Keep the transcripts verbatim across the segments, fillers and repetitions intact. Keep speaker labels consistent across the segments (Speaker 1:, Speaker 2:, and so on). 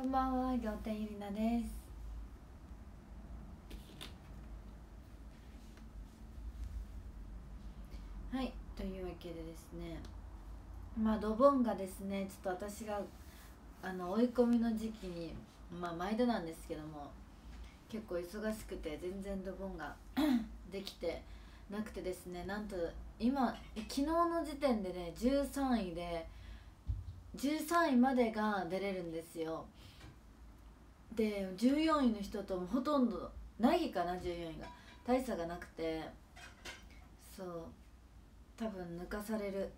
Speaker 1: んばんは、仰天ゆりなです。はい、というわけでですね、まあドボンがですね、ちょっと私があの追い込みの時期に、まあ毎度なんですけども、結構忙しくて全然ドボンができてなくてですね、なんと今昨日の時点でねじゅうさんいでじゅうさんいまでが出れるんですよ。でじゅうよんいの人ともほとんどないかな、じゅうよんいが大差がなくて、そう多分抜かされる。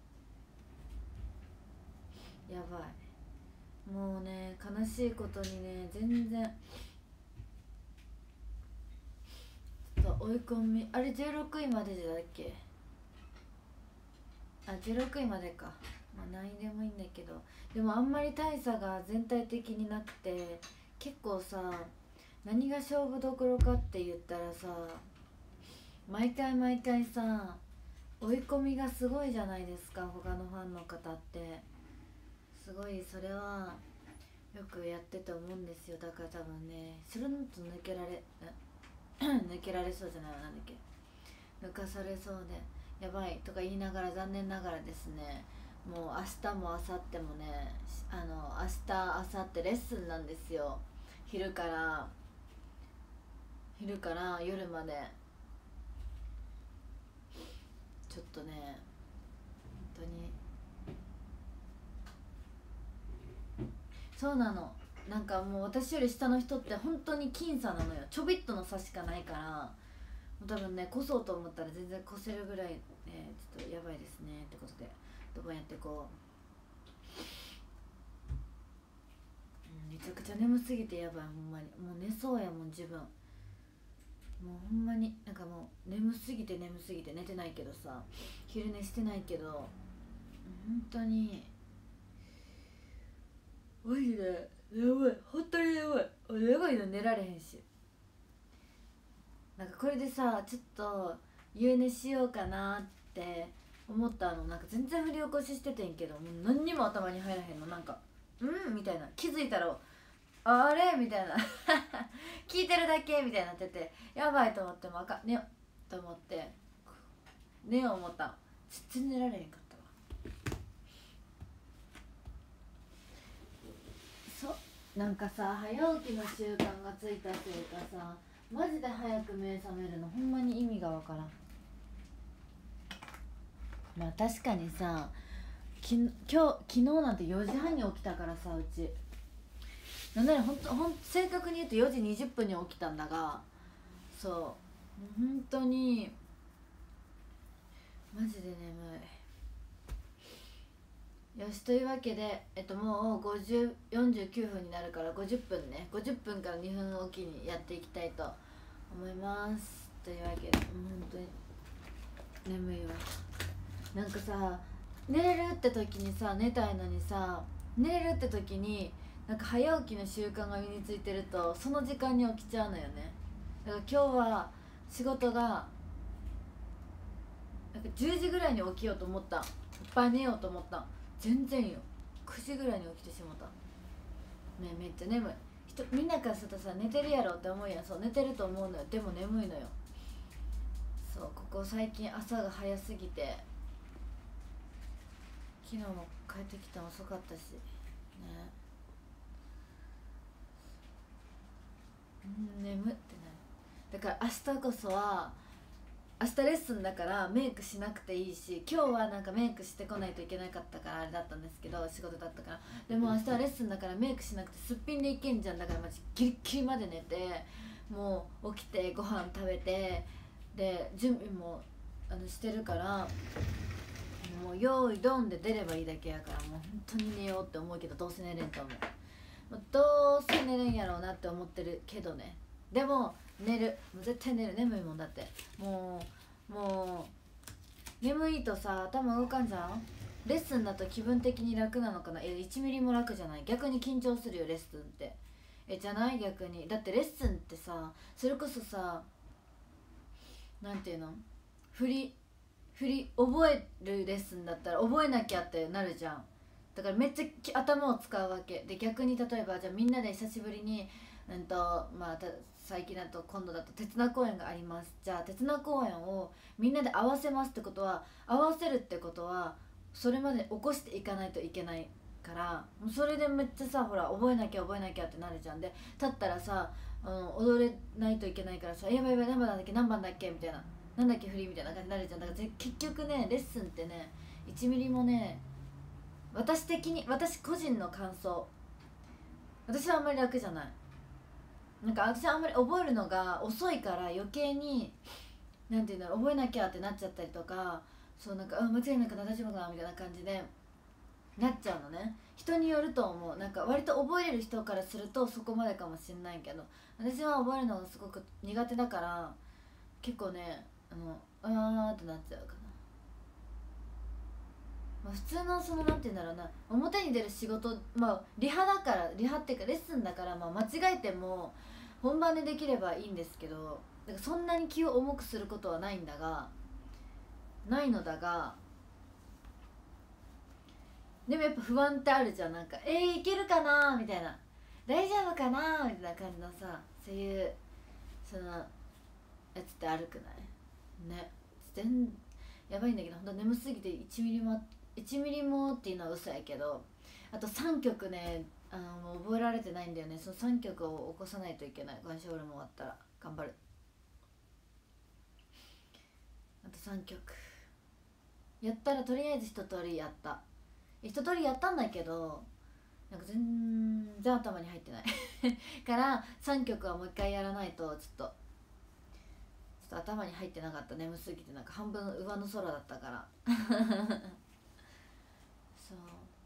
Speaker 1: やばい、もうね悲しいことにね、全然ちょっと追い込み、あれじゅうろくいまでじゃだっけ。あ、じゅうろくいまでか。まあ何位でもいいんだけど、でもあんまり大差が全体的になくて、結構さ、何が勝負どころかって言ったらさ、毎回毎回さ追い込みがすごいじゃないですか、他のファンの方って。すごい、それはよくやってて思うんですよ。だから多分ね、スルンと抜けられ抜けられそうじゃないわ、なんだっけ、抜かされそうでやばいとか言いながら、残念ながらですね、もう明日も明後日もね、あの明日明後日レッスンなんですよ。昼から昼から夜まで。ちょっとね、本当にそうなの。なんかもう私より下の人って本当に僅差なのよ。ちょびっとの差しかないから、もう多分ね越そうと思ったら全然越せるぐらい、ね、ちょっとやばいですねってことで、どこやってこう、うん、めちゃくちゃ眠すぎてやばい、ほんまにもう寝そうやもん自分。もうほんまになんかもう眠すぎて眠すぎて寝てないけどさ、昼寝してないけど、本当にマジで眠い、本当に眠い。やばいの、寝られへんし。なんかこれでさ、ちょっと夕寝しようかなって思ったの、なんか全然振り起こししててんけど、もう何にも頭に入らへんの。なんかうんみたいな、気づいたらあれみたいな聞いてるだけみたいになってて、やばいと思って、もうあかん、寝ようと思って寝よう思ったん。全然寝られへんかったわ。そうなんかさ、早起きの習慣がついたせいかさ、マジで早く目覚めるのほんまに意味がわからん。まあ確かにさ、き今日昨日なんてよじはんに起きたからさ、うちなんならほんとほん正確に言うとよじにじゅっぷんに起きたんだが、そう本当にマジで眠い。よし、というわけで、えっと、もうごじゅう、よんじゅうきゅうふんになるからごじゅっぷんね、ごじゅっぷんからにふんおきにやっていきたいと思います。というわけで、もう本当に眠いわ。なんかさ、寝れるって時にさ、寝たいのにさ、寝れるって時になんか早起きの習慣が身についてると、その時間に起きちゃうのよね。だから今日は仕事がなんかじゅうじぐらいに起きようと思ったん、いっぱい寝ようと思ったん。全然よ、くじぐらいに起きてしまったね。めっちゃ眠い。人みんなからするとさ、寝てるやろって思うやん。そう、寝てると思うのよ。でも眠いのよ。そう、ここ最近朝が早すぎて、昨日も帰ってきたの遅かったしね。うん、眠ってなる。だから明日こそは、明日レッスンだからメイクしなくていいし、今日はなんかメイクしてこないといけなかったからあれだったんですけど、仕事だったから。でも明日はレッスンだからメイクしなくてすっぴんでいけんじゃん。だからマジギリッギリまで寝て、もう起きてご飯食べて、で準備もあのしてるから、もう用意ドンで出ればいいだけやから、もう本当に寝ようって思うけど、どうせ寝れんと思う。もうどうせ寝れんやろうなって思ってるけどね。でも寝る、もう絶対寝る。眠いもんだって。もうもう眠いとさ、頭動かんじゃん。レッスンだと気分的に楽なのかな。えいちミリも楽じゃない。逆に緊張するよレッスンって。えじゃない、逆に。だってレッスンってさ、それこそさ、なんていうの、振り振り覚えるレッスンだったら覚えなきゃってなるじゃん。 だからめっちゃき頭を使うわけで、逆に例えばじゃあみんなで久しぶりにうんとまあた最近だと今度だと鉄名公演があります、じゃあ鉄名公演をみんなで合わせますってことは、合わせるってことはそれまで起こしていかないといけないから、もうそれでめっちゃさほら覚えなきゃ覚えなきゃってなるじゃん。で立ったらさあの踊れないといけないからさ、やばいやばい何番だっけ何番だっけみたいな、なんだっけ振りみたいな感じになるじゃん。だから結局ねレッスンってねいちミリもね、私的に私個人の感想、私はあんまり楽じゃない。なんか私はあんまり覚えるのが遅いから余計になんていうんだろう、覚えなきゃってなっちゃったりとか、そうなんかあ間違いなくな大丈夫かなみたいな感じでなっちゃうのね。人によると思う。なんか割と覚えれる人からするとそこまでかもしんないけど、私は覚えるのがすごく苦手だから結構ねあのあーってなっちゃうかな。まあ、普通のそのなんて言うんだろうな、表に出る仕事、まあリハだからリハっていうかレッスンだから、まあ、間違えても本番でできればいいんですけど、だからそんなに気を重くすることはないんだがないのだがでもやっぱ不安ってあるじゃん。なんかえー、いけるかなみたいな、大丈夫かなみたいな感じのさ、そういうそのやつってあるくないね。全やばいんだけど、ほんと眠すぎていちミリもいちミリもっていうのは嘘やけど、あとさんきょくねあのもう覚えられてないんだよね。そのさんきょくを起こさないといけない。ガンショールも終わったら頑張る。あとさんきょくやったらとりあえず一通りやった、一通りやったんだけどなんか全然頭に入ってないからさんきょくはもう一回やらないとちょっとちょっと頭に入ってなかった。眠すぎてなんか半分上の空だったからそう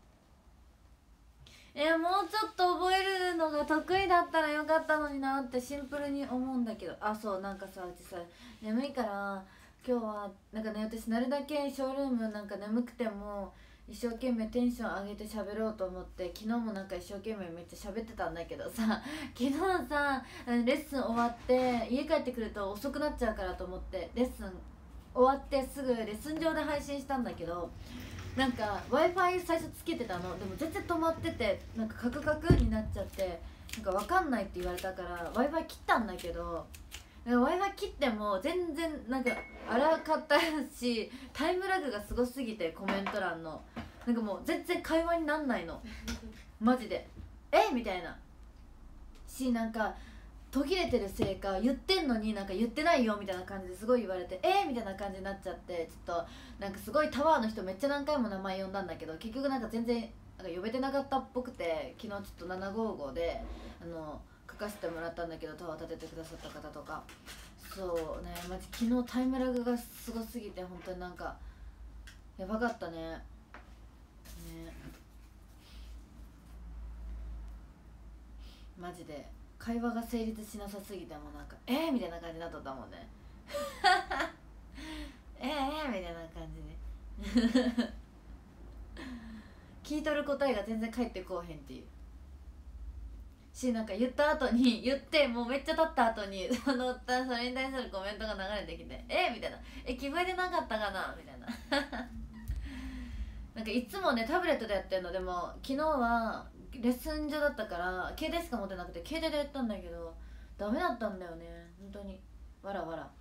Speaker 1: えもうちょっと覚えるのが得意だったらよかったのになってシンプルに思うんだけど、あそうなんかさうちさ眠いから今日はなんかね、私なるだけショールームなんか眠くても一生懸命テンション上げて喋ろうと思って、昨日もなんか一生懸命めっちゃ喋ってたんだけどさ昨日さレッスン終わって家帰ってくると遅くなっちゃうからと思ってレッスン終わってすぐレッスン上で配信したんだけど、なんか w i f i 最初つけてたの、でも全然止まっててなんかカクカクになっちゃって、なんか分かんないって言われたから w i f i 切ったんだけど、w i f i 切っても全然なんか荒かったし、タイムラグがすごすぎてコメント欄のなんかもう全然会話になんないのマジでえみたいなし、なんか途切れてるせいか言ってんのになんか言ってないよみたいな感じですごい言われてえみたいな感じになっちゃって、ちょっとなんかすごいタワーの人めっちゃ何回も名前呼んだんだけど結局なんか全然なんか呼べてなかったっぽくて、昨日ちょっとななごーごであの書かせてもらったんだけど、タワー立ててくださった方とか、そうねマジ昨日タイムラグがすごすぎて本当になんかやばかったね。ねマジで会話が成立しなさすぎてもなんかえー、みたいな感じになっとったもんねえー、えー、みたいな感じで聞いとる答えが全然返ってこうへんっていうし、なんか言った後に言ってもうめっちゃ経った後にそのそれに対するコメントが流れてきてえー、みたいなえ聞こえてなかったかなみたいななんかいつもねタブレットでやってんの、でも昨日はレッスン上だったから携帯しか持ってなくて携帯でやったんだけどダメだったんだよね本当に。わらわら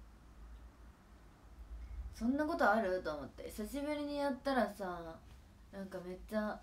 Speaker 1: そんなことあると思って久しぶりにやったらさなんかめっちゃなんか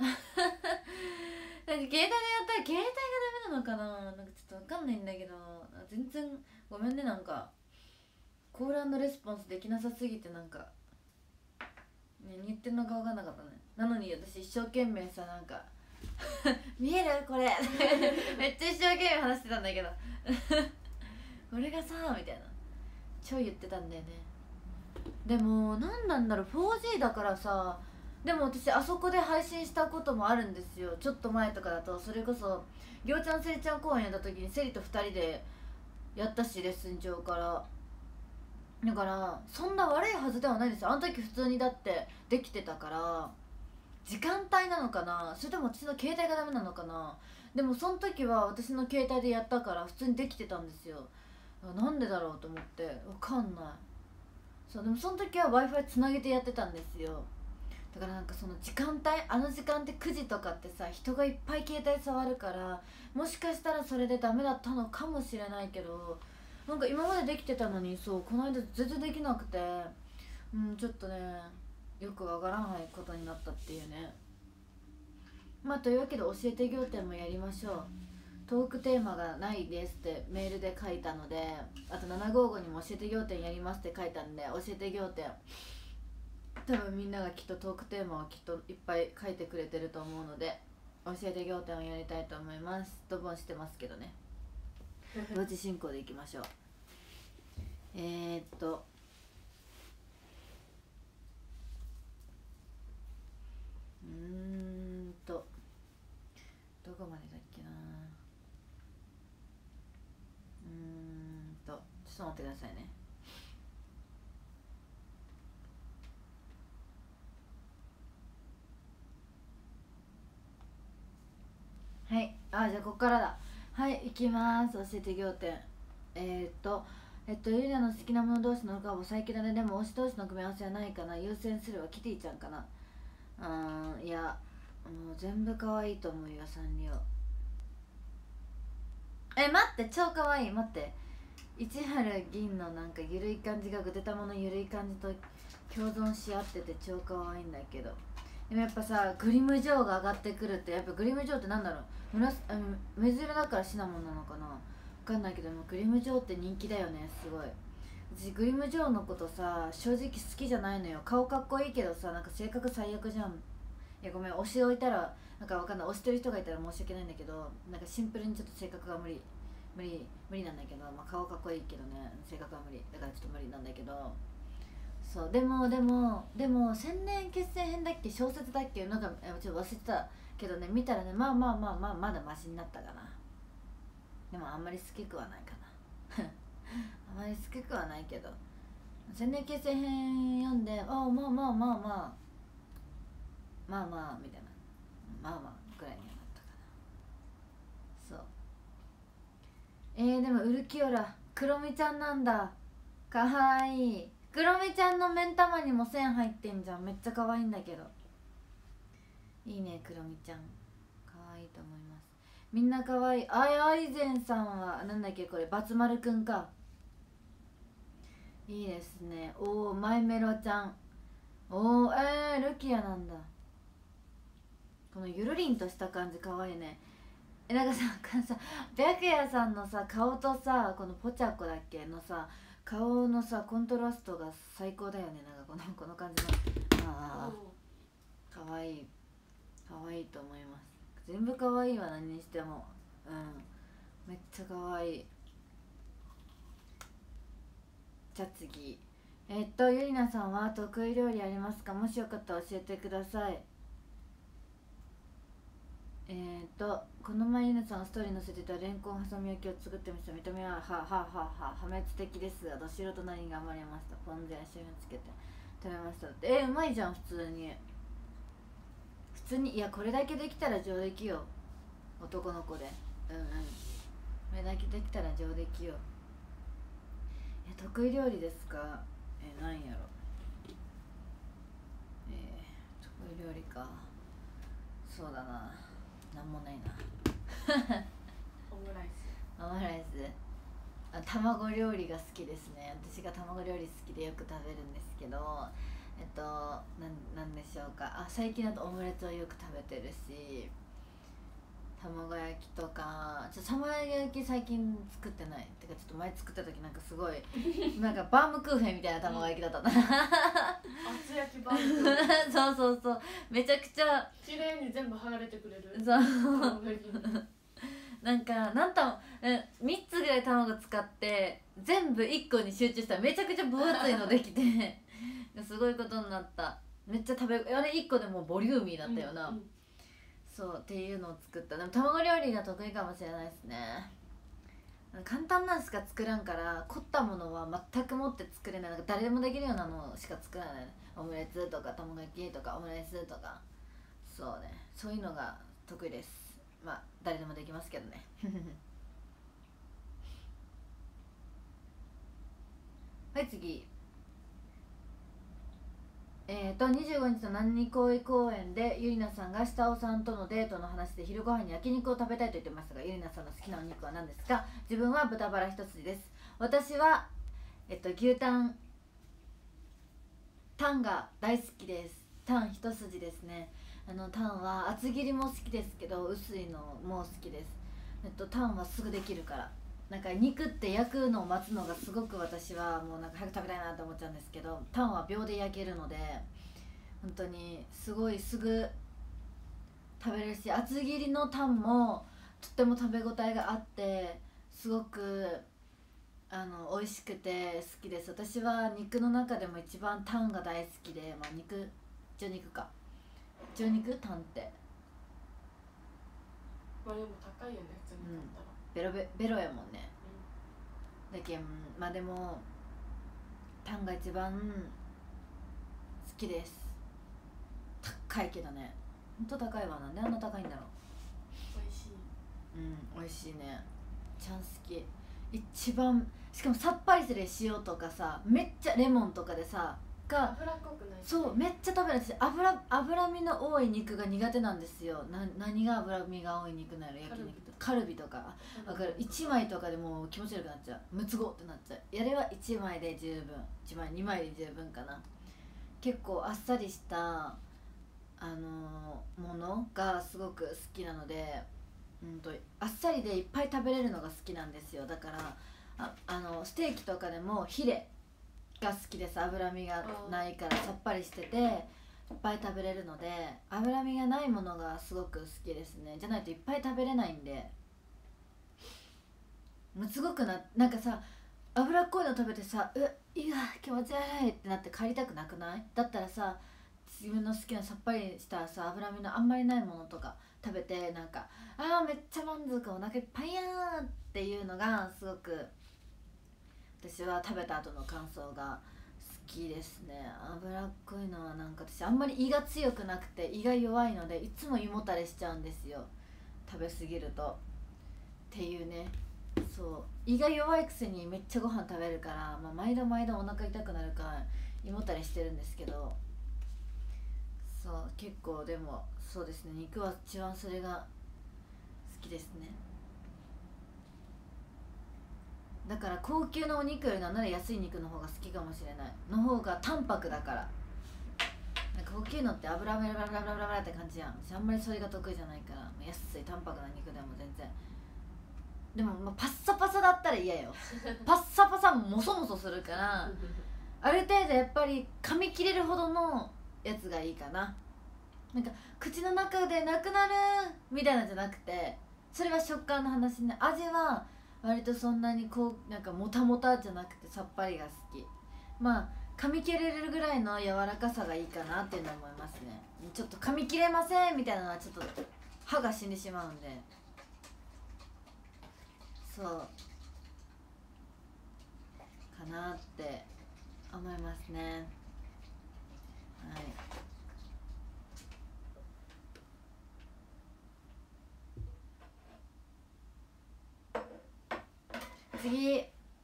Speaker 1: 携帯でやったら携帯がダメなのかな、なんかちょっとわかんないんだけど全然ごめんね、なんかコール&レスポンスできなさすぎてなんか何言ってんのか分かんなかったね。なのに私一生懸命さなんか見えるこれめっちゃ一生懸命話してたんだけどこれがさみたいな超言ってたんだよね。でも何なんだろう フォージー だからさ、でも私あそこで配信したこともあるんですよ。ちょっと前とかだとそれこそりょうちゃんせりちゃん公演やった時にセリとふたりでやったしレッスン上からだからそんな悪いはずではないですよ。あの時普通にだってできてたから時間帯なのかな、それとも私の携帯がダメなのかな。でもその時は私の携帯でやったから普通にできてたんですよ。なんでだろうと思ってわかんない。そうでもその時は w i f i つなげてやってたんですよ。 だからなんかその時間帯、あの時間ってくじとかってさ人がいっぱい携帯触るから、もしかしたらそれでダメだったのかもしれないけど、なんか今までできてたのに、そうこの間全然できなくて、うん、ちょっとねよくわからないことになったっていうね。まあというわけで教えて仰天もやりましょう。トークテーマがないですってメールで書いたので、あとななごーごにも教えて仰天やりますって書いたんで、教えて仰天多分みんながきっとトークテーマをきっといっぱい書いてくれてると思うので、教えて仰天をやりたいと思います。ドボンしてますけどね同時進行でいきましょう。えー、っとうーんとどこまでだっけな。うーんとちょっと待ってくださいね。はい、あ、じゃあここからだ。はい、行きます。教えて仰天。えー、っとえっとゆりなの好きなもの同士のコラボ最強だね。でも推し同士の組み合わせはないかな。優先するはキティちゃんかな。うーん、いやもう全部可愛いと思うよ、サンリオ。え、待って、超可愛い。待って、市原銀のなんかゆるい感じがぐでたまのゆるい感じと共存し合ってて超可愛いんだけど、でもやっぱさグリムジョーが上がってくるって、やっぱグリムジョーってなんだろう、むらすあ水色だからシナモンなのかな、分かんないけどもグリムジョーって人気だよね、すごい。私グリムジョーのことさ正直好きじゃないのよ。顔かっこいいけどさ、なんか性格最悪じゃん。いやごめん、推し置いたらなんかわかんない、推してる人がいたら申し訳ないんだけど、なんかシンプルにちょっと性格が無理無理無理なんだけど、まあ、顔かっこいいけどね、性格は無理だからちょっと無理なんだけど、そうでもでもでも千年決戦編だっけ、小説だっけ、なんかちょっと忘れてたけどね、見たらね、まあまあまあまあまだマシになったかな。でもあんまり好きくはないかなあまり好きくはないけど、千年決戦編読んで、ああまあまあまあまあまあまあみたいな、まあまあぐらいにはなったかな。そうえー、でもウルキオラクロミちゃんなんだ、かわいい。クロミちゃんの目ん玉にも線入ってんじゃん、めっちゃ可愛いんだけど。いいね、クロミちゃん可愛いと思います。みんな可愛い。あいあいぜんさんはなんだっけこれ、バツ丸くんか。いいですね。おお、マイメロちゃん。おお、えー、ルキアなんだ。このゆるりんとした感じ可愛いね。え、なんかさ、さ白夜さんのさ顔とさ、このポチャコだっけのさ顔のさコントラストが最高だよね。なんかこのこの感じの、ああかわいい、かわいいと思います。全部かわいいわ、何にしても。うん、めっちゃかわいい。じゃあ次、えっとゆりなさんは得意料理ありますか？もしよかったら教えてください。えーとこの前ゆなさんがストーリー載せてたレンコン挟み焼きを作ってみました。見た目ははははは破滅的ですがど素人なりに頑張りました。ポン酢や塩をつけて食べましたって。えー、うまいじゃん。普通に普通に、いやこれだけできたら上出来よ、男の子で。うんうん、これだけできたら上出来よ。え得意料理ですか？えー、なんやろ。えー、得意料理か。そうだな、なんもないな
Speaker 2: オムライス。
Speaker 1: オムライス、あ、卵料理が好きですね。私が卵料理好きでよく食べるんですけど、えっとなん、なんでしょうか。あ、最近だとオムレツをよく食べてるし、卵焼きとか、ちょっと卵焼き最近作ってない。てかちょっと前作った時なんかすごいなんかバームクーヘンみたいな卵焼きだったな
Speaker 2: 厚焼きバーム
Speaker 1: そうそうそう、めちゃくちゃ
Speaker 2: 綺麗に全部剥がれてくれる。
Speaker 1: そう
Speaker 2: 卵焼きに
Speaker 1: なんかなんとみっつぐらい卵使って全部いっこに集中したらめちゃくちゃ分厚いのできてすごいことになった。めっちゃ食べ、あれいっこでもうボリューミーだったよな、うんうん、そうっていうのを作った。でも卵料理が得意かもしれないですね。簡単なんしか作らんから、凝ったものは全くもって作れない。なんか誰でもできるようなのしか作らない。オムレツとか卵焼きとかオムライスとか、そうね、そういうのが得意です。まあ誰でもできますけどねはい次、 えーとにじゅうごにちの何恋公園でゆりなさんが下尾さんとのデートの話で昼ご飯に焼肉を食べたいと言ってましたが、ゆりなさんの好きなお肉は何ですか？自分は豚バラ一筋です。私は、えっと、牛タンタンが大好きです。タン一筋ですね。あのタンは厚切りも好きですけど薄いのも好きです。えっとタンはすぐできるから、なんか肉って焼くのを待つのがすごく私はもうなんか早く食べたいなと思っちゃうんですけど、タンは秒で焼けるので本当にすごいすぐ食べれるし、厚切りのタンもとっても食べ応えがあってすごくあの美味しくて好きです。私は肉の中でも一番タンが大好きで、まあ、肉一応肉か一応肉タンって
Speaker 2: まあでも高いよね普通に買ったら、
Speaker 1: ベロベベロやもんね、だけんまあでもタンが一番好きです。高いけどね、ほんと高いわ。なんであんな高いんだろ
Speaker 2: 美味しい。
Speaker 1: う。うん美味しいね、ちゃん好き。一番しかもさっぱりする塩とかさ、めっちゃレモンとかでさが
Speaker 2: 脂っこくないし
Speaker 1: そうめっちゃ食べるし、油脂身の多い肉が苦手なんですよ。な何が脂身が多い肉なの？焼肉とカルビとかわかる。いちまいとかでもう気持ち悪くなっちゃう、ムツゴってなっちゃう。やれはいちまいで十分、いちまいにまいで十分かな。結構あっさりしたあのーものがすごく好きなので、うんとあっさりでいっぱい食べれるのが好きなんですよ。だからああのステーキとかでもヒレが好きです。脂身がないからさっぱりしてていっぱい食べれるので、脂身がないものがすごく好きですね。じゃないといっぱい食べれないんで、もうすごくななんかさ、脂っこいの食べてさ、ういや気持ち悪いってなって帰りたくなくない？だったらさ、自分の好きなさっぱりしたさ脂身のあんまりないものとか食べて、なんかあーめっちゃ満足、お腹いっぱいやーっていうのがすごく私は食べた後の感想が好きですね。脂っこいのはなんか私あんまり胃が強くなくて胃が弱いのでいつも胃もたれしちゃうんですよ、食べ過ぎるとっていうね。そう胃が弱いくせにめっちゃご飯食べるから、まあ、毎度毎度お腹痛くなるから胃もたれしてるんですけど、そう結構でもそうですね、肉は一番それが好きですね。だから高級なお肉よりなんなら安い肉の方が好きかもしれない。の方が淡白だから。なんか高級のって油ブラブラブラブラブラって感じやん。私あんまりそれが得意じゃないから、安い淡白な肉でも全然。でも、まあ、パッサパサだったら嫌よ。パッサパサもそもそするからある程度やっぱり噛み切れるほどのやつがいいかな。なんか口の中でなくなるみたいなんじゃなくて、それは食感の話ね。味は割とそんなにこうなんかもたもたじゃなくてさっぱりが好き。まあ噛み切れるぐらいの柔らかさがいいかなっていうのは思いますね。ちょっと噛み切れませんみたいなのはちょっと歯が死んでしまうんで、そうかなって思いますね。はい。次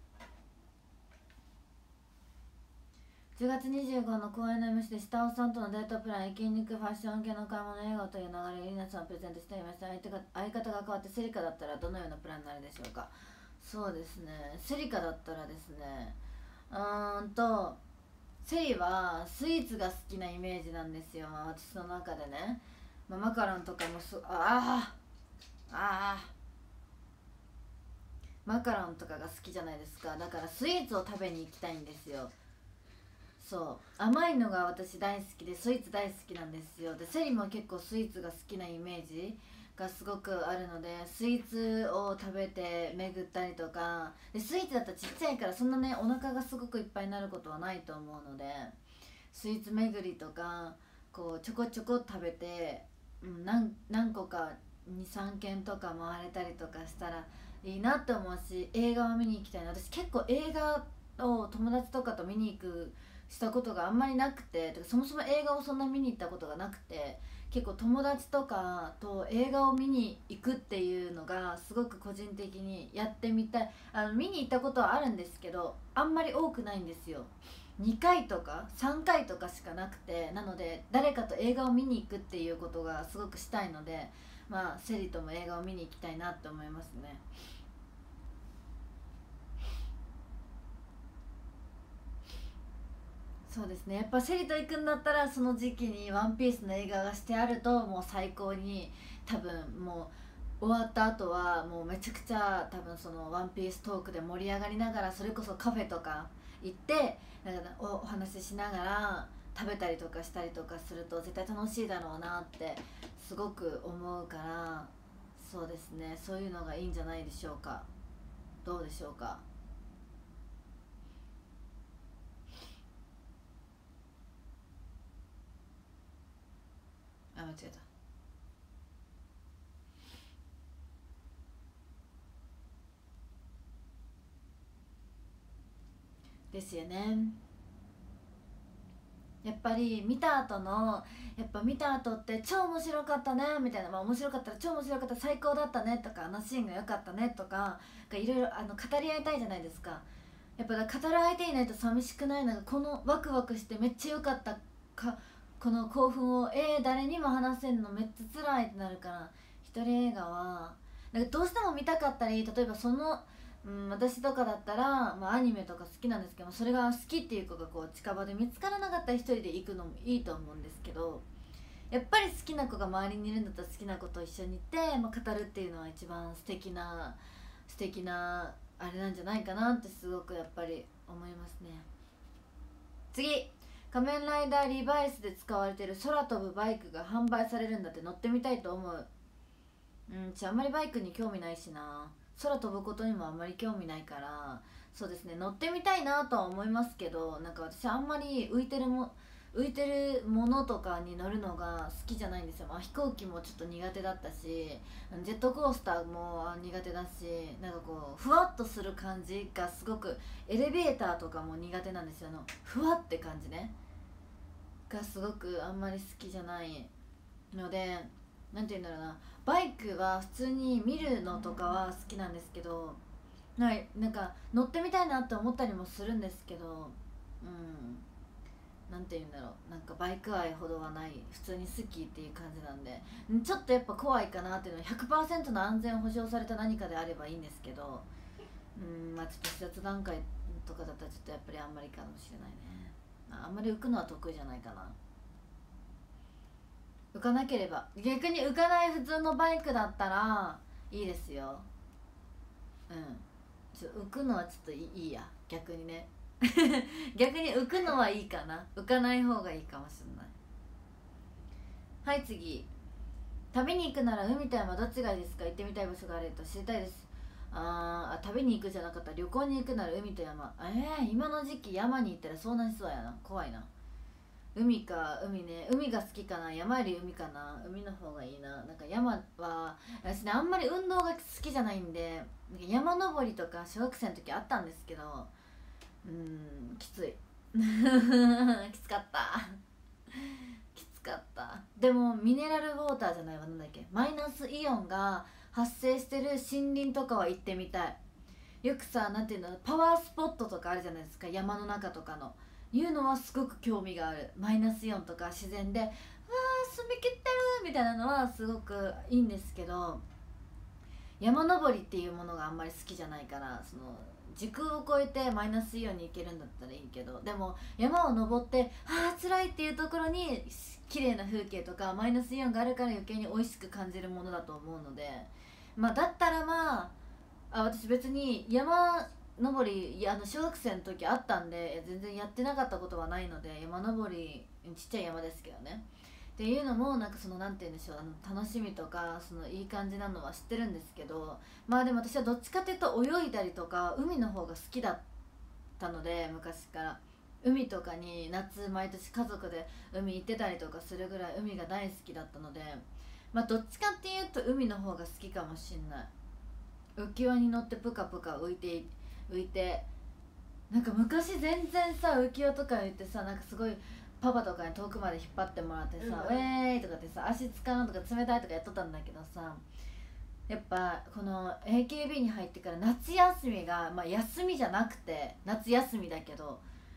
Speaker 1: じゅうがつにじゅうごの公演の エムシー で下尾さんとのデートプラン、焼肉、ファッション系の買い物、映画という流れをゆりなさんをプレゼントしていました。相手が相方が変わってセリカだったらどのようなプランになるでしょうか。そうですね、セリカだったらですね、うーんとセリはスイーツが好きなイメージなんですよ、私の中でね。まあ、マカロンとかもすああああマカロンとかが好きじゃないですか。だからスイーツを食べに行きたいんですよ。そう甘いのが私大好きでスイーツ大好きなんですよ。でセリも結構スイーツが好きなイメージがすごくあるので、スイーツを食べて巡ったりとかで、スイーツだったらちっちゃいからそんなねお腹がすごくいっぱいになることはないと思うので、スイーツ巡りとかこうちょこちょこ食べて、うん、何, 何個かにさんけんとか回れたりとかしたらいいなって思うし、映画を見に行きたいな。私結構映画を友達とかと見に行くしたことがあんまりなくて、てかそもそも映画をそんな見に行ったことがなくて、結構友達とかと映画を見に行くっていうのがすごく個人的にやってみたい。あの見に行ったことはあるんですけどあんまり多くないんですよ。 にかいとかさんかいとかしかなくて、なので誰かと映画を見に行くっていうことがすごくしたいので、まあセリとも映画を見に行きたいなって思いますね。そうですね、やっぱセリと行くんだったらその時期に「ワンピースの映画がしてあるともう最高に、多分もう終わった後はもうめちゃくちゃ多分そのワンピーストークで盛り上がりながら、それこそカフェとか行ってなんか お, お話ししながら食べたりとかしたりとかすると絶対楽しいだろうなってすごく思うから、そうですね、そういうのがいいんじゃないでしょうか。どうでしょうか。あ、間違えた。ですよね。やっぱり見た後のやっぱ見た後って超面白かったねみたいな、まあ、面白かったら超面白かった、最高だったねとか、あのシーンが良かったねとかいろいろあの語り合いたいじゃないですか。やっぱだ語る相手いないと寂しくない？なんかこのワクワクしてめっちゃ良かったか、この興奮をえー、誰にも話せんのめっちゃ辛いってなるから、一人映画はなんかどうしても見たかったり、例えばその、うん、私とかだったら、まあ、アニメとか好きなんですけど、それが好きっていう子がこう近場で見つからなかったら一人で行くのもいいと思うんですけど、やっぱり好きな子が周りにいるんだったら好きな子と一緒にいて、まあ、語るっていうのは一番素敵な素敵なあれなんじゃないかなってすごくやっぱり思いますね。次、仮面ライダーリバイスで使われてる空飛ぶバイクが販売されるんだって、乗ってみたいと思う。うんちあんまりバイクに興味ないしな、空飛ぶことにもあんまり興味ないから、そうですね、乗ってみたいなとは思いますけど、なんか私あんまり浮いてるも浮いてるものとかに乗るのが好きじゃないんですよ。まあ、飛行機もちょっと苦手だったし、ジェットコースターも苦手だし、なんかこうふわっとする感じがすごく、エレベーターとかも苦手なんですよ。あのふわって感じねがすごくあんまり好きじゃないので、なんて言うんだろうな、バイクは普通に見るのとかは好きなんですけど、ないなんか乗ってみたいなって思ったりもするんですけど、うんなんて言うんだろう、なんかバイク愛ほどはない、普通に好きっていう感じなんで、ちょっとやっぱ怖いかなっていうのは、ひゃくパーセントの安全を保証された何かであればいいんですけど、うんまあちょっと視察段階とかだったらちょっとやっぱりあんまりかもしれないね。あんまり浮くのは得意じゃないかな。浮かなければ、逆に浮かない普通のバイクだったらいいですよ。うんちょ浮くのはちょっといいや、逆にね逆に浮くのはいいかな、浮かない方がいいかもしれない。はい次、旅に行くなら海と山どっちがいいですか？行ってみたい場所があると知りたいです。あー旅に行くじゃなかった、旅行に行くなら海と山。えー、今の時期山に行ったらそうなりそうやな、怖いな。海か、海ね、海が好きかな、山より海かな、海の方がいいな。なんか山は私ねあんまり運動が好きじゃないんで、なんか山登りとか小学生の時あったんですけど、うーんきついきつかったきつかった。でもミネラルウォーターじゃないわ、なんだっけ、マイナスイオンが発生してる森林とかは行ってみたい。よくさ、なんていうの、パワースポットとかあるじゃないですか、山の中とかのいうのはすごく興味がある。マイナスイオンとか自然で「わー澄み切ってる」みたいなのはすごくいいんですけど、山登りっていうものがあんまり好きじゃないから、その時空を超えてマイナスイオンに行けるんだったらいいけど、でも山を登ってあー辛いっていうところに綺麗な風景とかマイナスイオンがあるから余計に美味しく感じるものだと思うので、まあだったらまああ私別に山登り、いやあの小学生の時あったんで全然やってなかったことはないので、山登りちっちゃい山ですけどねっていうのもなんかそのなんて言うんでしょう、あの楽しみとかそのいい感じなのは知ってるんですけど、まあでも私はどっちかというと泳いだりとか海の方が好きだったので、昔から海とかに夏毎年家族で海行ってたりとかするぐらい海が大好きだったので、まあどっちかっていうと海の方が好きかもしんない。浮き輪に乗ってプカプカ浮いて浮いて、なんか昔全然さ浮き輪とか言ってさ、なんかすごいパパとかに遠くまで引っ張ってもらってさ「ウ
Speaker 2: うん
Speaker 1: ェーイ!」とかってさ足使うのとか冷たいとかやっとったんだけどさ、やっぱこの エーケービー に入ってから夏休みが、まあ、休みじゃなくて夏休みだけど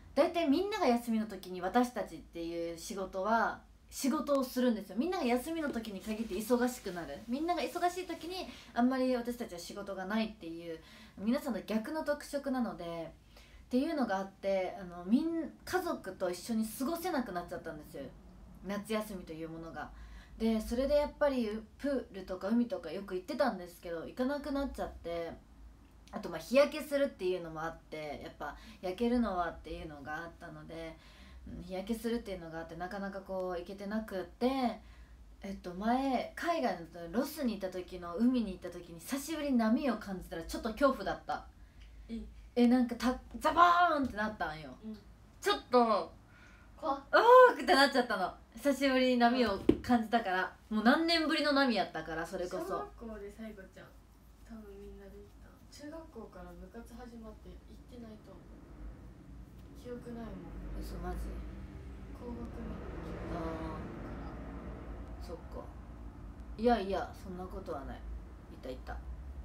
Speaker 1: 大体みんなが休みの時に私たちっていう仕事は仕事をするんですよ。みんなが休みの時に限って忙しくなる。みんなが忙しい時にあんまり私たちは仕事がないっていう皆さんの逆の特色なのでっていうのがあって、あのみん家族と一緒に過ごせなくなっちゃったんですよ、夏休みというものが。でそれでやっぱりプールとか海とかよく行ってたんですけど行かなくなっちゃって、あとまあ日焼けするっていうのもあって、やっぱ焼けるのはっていうのがあったので、うん、日焼けするっていうのがあってなかなかこう行けてなくって、えっと前海外のロスに行った時の海に行った時に久しぶりに波を感じたらちょっと恐怖だった。
Speaker 2: え
Speaker 1: えなんかたザバーンってなったんよ、
Speaker 2: うん
Speaker 1: ちょっと
Speaker 2: 怖っ。
Speaker 1: おーってなっちゃったの。久しぶりに波を感じたから、もう何年ぶりの波やったから。それこそ
Speaker 2: 小学校で最後ちゃん多分みんなで行った中学校から部活始まって行ってないと思う。記憶ないもん。
Speaker 1: 嘘マジ。
Speaker 2: 高学年の
Speaker 1: あーそっか。いやいやそんなことはない。いたいた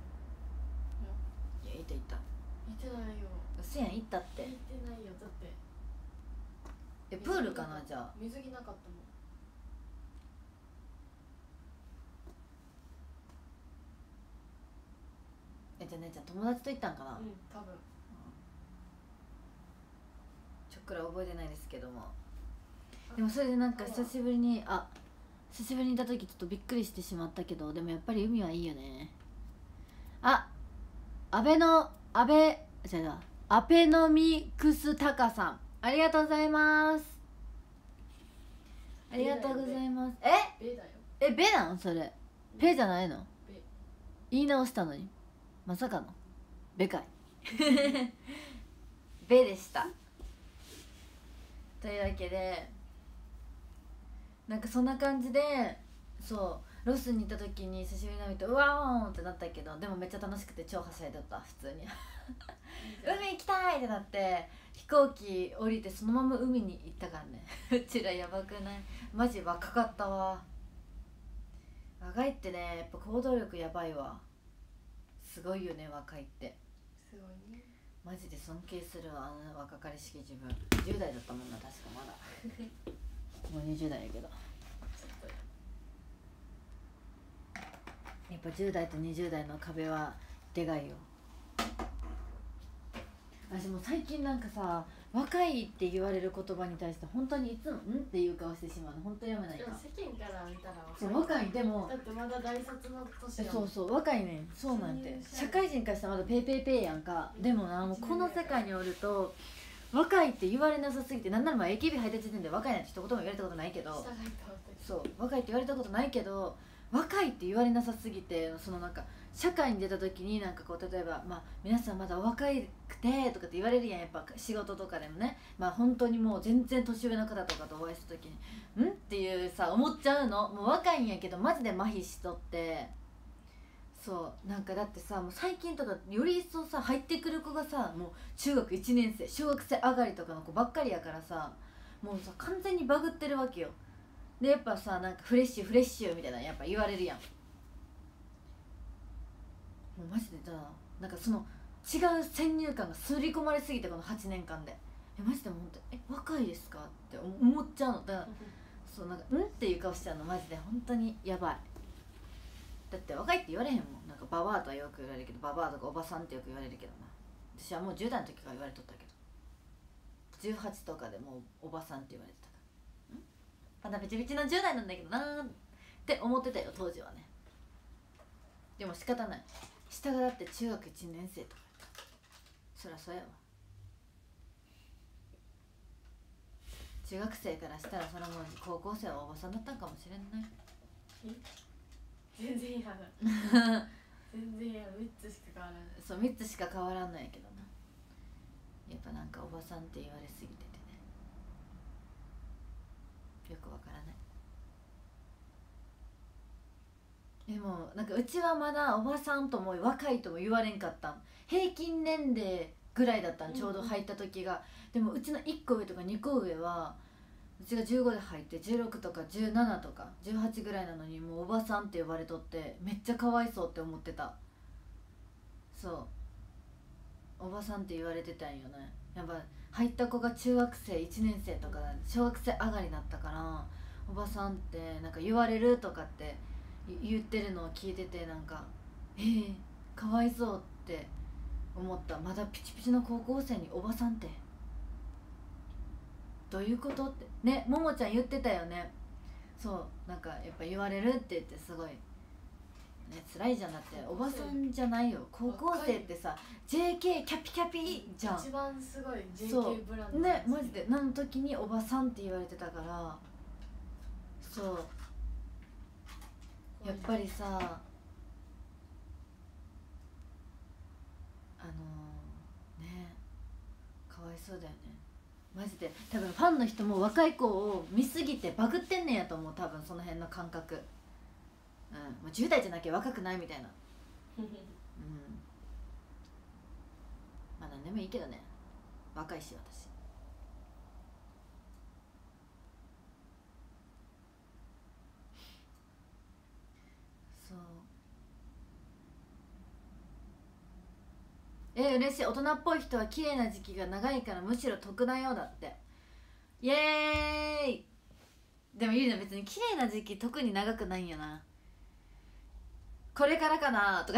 Speaker 1: いやいたいた。
Speaker 2: 行ってないよ。
Speaker 1: 嘘やん、行ったって。
Speaker 2: 行ってないよ。だって
Speaker 1: えプールかな。じゃあ
Speaker 2: 水着なかったもん。
Speaker 1: えじゃあねじゃあ友達と行ったんかな、
Speaker 2: うん多分。
Speaker 1: ちょっくら覚えてないですけども。でもそれでなんか久しぶりにあ久しぶりにいた時ちょっとびっくりしてしまったけど、でもやっぱり海はいいよね。あ安倍の安倍じゃあアペノミクスタカさんありがとうございます。ありがとうございます。え
Speaker 2: ベだよ。
Speaker 1: えベなんそれ。ペじゃないの。
Speaker 2: ベ。
Speaker 1: 言い直したのにまさかのベかいベでした。というわけでなんかそんな感じで、そうロスに行った時に久しぶりに見てうわーんってなったけど、でもめっちゃ楽しくて超はしゃいでた普通に海行きたいってなって飛行機降りてそのまま海に行ったからねうちらやばくない？マジ若かったわ。若いってねやっぱ行動力やばいわ。すごいよね若いって。
Speaker 2: すごいね。
Speaker 1: マジで尊敬するわあの若かりしき自分。じゅう代だったもんな確かまだもうにじゅう代やけど、
Speaker 2: ちょっと
Speaker 1: やっぱじゅう代とにじゅう代の壁はでかいよ。私も最近なんかさ若いって言われる言葉に対して本当にいつも「ん?」っていう顔してしまうの本当やめないか。
Speaker 2: でも世間から見たら
Speaker 1: そう若いでも
Speaker 2: だってまだ大卒の年やもん。
Speaker 1: そうそう若いねん。そうなんて社会人からしたらまだペイペイペイやんか。でもなもうこの世界におると若いって言われなさすぎて、なんならまあ エーケービー 入った時点で若いなんて一言も言われたことないけど、
Speaker 2: 下がいたわけ。
Speaker 1: そう若いって言われたことないけど若いって言われなさすぎて、そのなんか社会に出た時になんかこう例えば、まあ、皆さんまだお若くてとかって言われるやん。やっぱ仕事とかでもね、まあ本当にもう全然年上の方とかとお会いした時にんっていうさ思っちゃうの。もう若いんやけどマジで麻痺しとって、そうなんかだってさもう最近とかより一層さ入ってくる子がさもう中学いちねん生小学生上がりとかの子ばっかりやからさ、もうさ完全にバグってるわけよ。でやっぱさなんかフレッシュフレッシュみたいなやっぱ言われるやん。もうマジでさなんかその違う先入観が刷り込まれすぎてこのはちねんかんでえマジでもう本当え若いですかって思っちゃうの。だからそうなんかんっていう顔しちゃうのマジで本当にやばい。だって若いって言われへんもん。なんかババアとはよく言われるけど、ババアとかおばさんってよく言われるけどな。私はもうじゅう代の時から言われとったけどじゅうはちとかでもうおばさんって言われてたから、んまだビチビチのじゅう代なんだけどなーって思ってたよ当時はね。でも仕方ない。下がだって中学いちねん生とかやった。そりゃそうやわ。中学生からしたらそのもう高校生はおばさんだったんかもしれんない。
Speaker 2: 全然やだ全然やだ。みっつしか変わらない。
Speaker 1: そうみっつしか変わらんのやけどな。やっぱなんかおばさんって言われすぎててねよくわからない。でもなんかうちはまだおばさんとも若いとも言われんかったん。平均年齢ぐらいだったんちょうど入った時が。でもうちのいっこ上とかにこ上はうちがじゅうごで入ってじゅうろくとかじゅうななとかじゅうはちぐらいなのにもうおばさんって呼ばれとってめっちゃかわいそうって思ってた。そうおばさんって言われてたんよね。やっぱ入った子が中学生いちねん生とか小学生上がりだったから、おばさんってなんか言われるとかって言ってるのを聞いてて、なんかえー、かわいそうって思った。まだピチピチの高校生におばさんってどういうことってね、ももちゃん言ってたよね。そうなんかやっぱ言われるって言ってすごいね、辛いじゃん。だっておばさんじゃないよ、高校生ってさ ジェーケー キャピキャピじゃん。
Speaker 2: 一番すごい ジェーケー ブランド
Speaker 1: ね、マジで何の時におばさんって言われてたから、そうやっぱりさ、あのー、ね、かわいそうだよねマジで。多分ファンの人も若い子を見すぎてバグってんねんやと思う、多分その辺の感覚。うん、もうじゅう代じゃなきゃ若くないみたいなうん、まあ何でもいいけどね、若いし私。そうえ嬉しい。大人っぽい人は綺麗な時期が長いからむしろ得だよだって。イエーイ。でもゆりな別に綺麗な時期特に長くないんやな。これからかなとか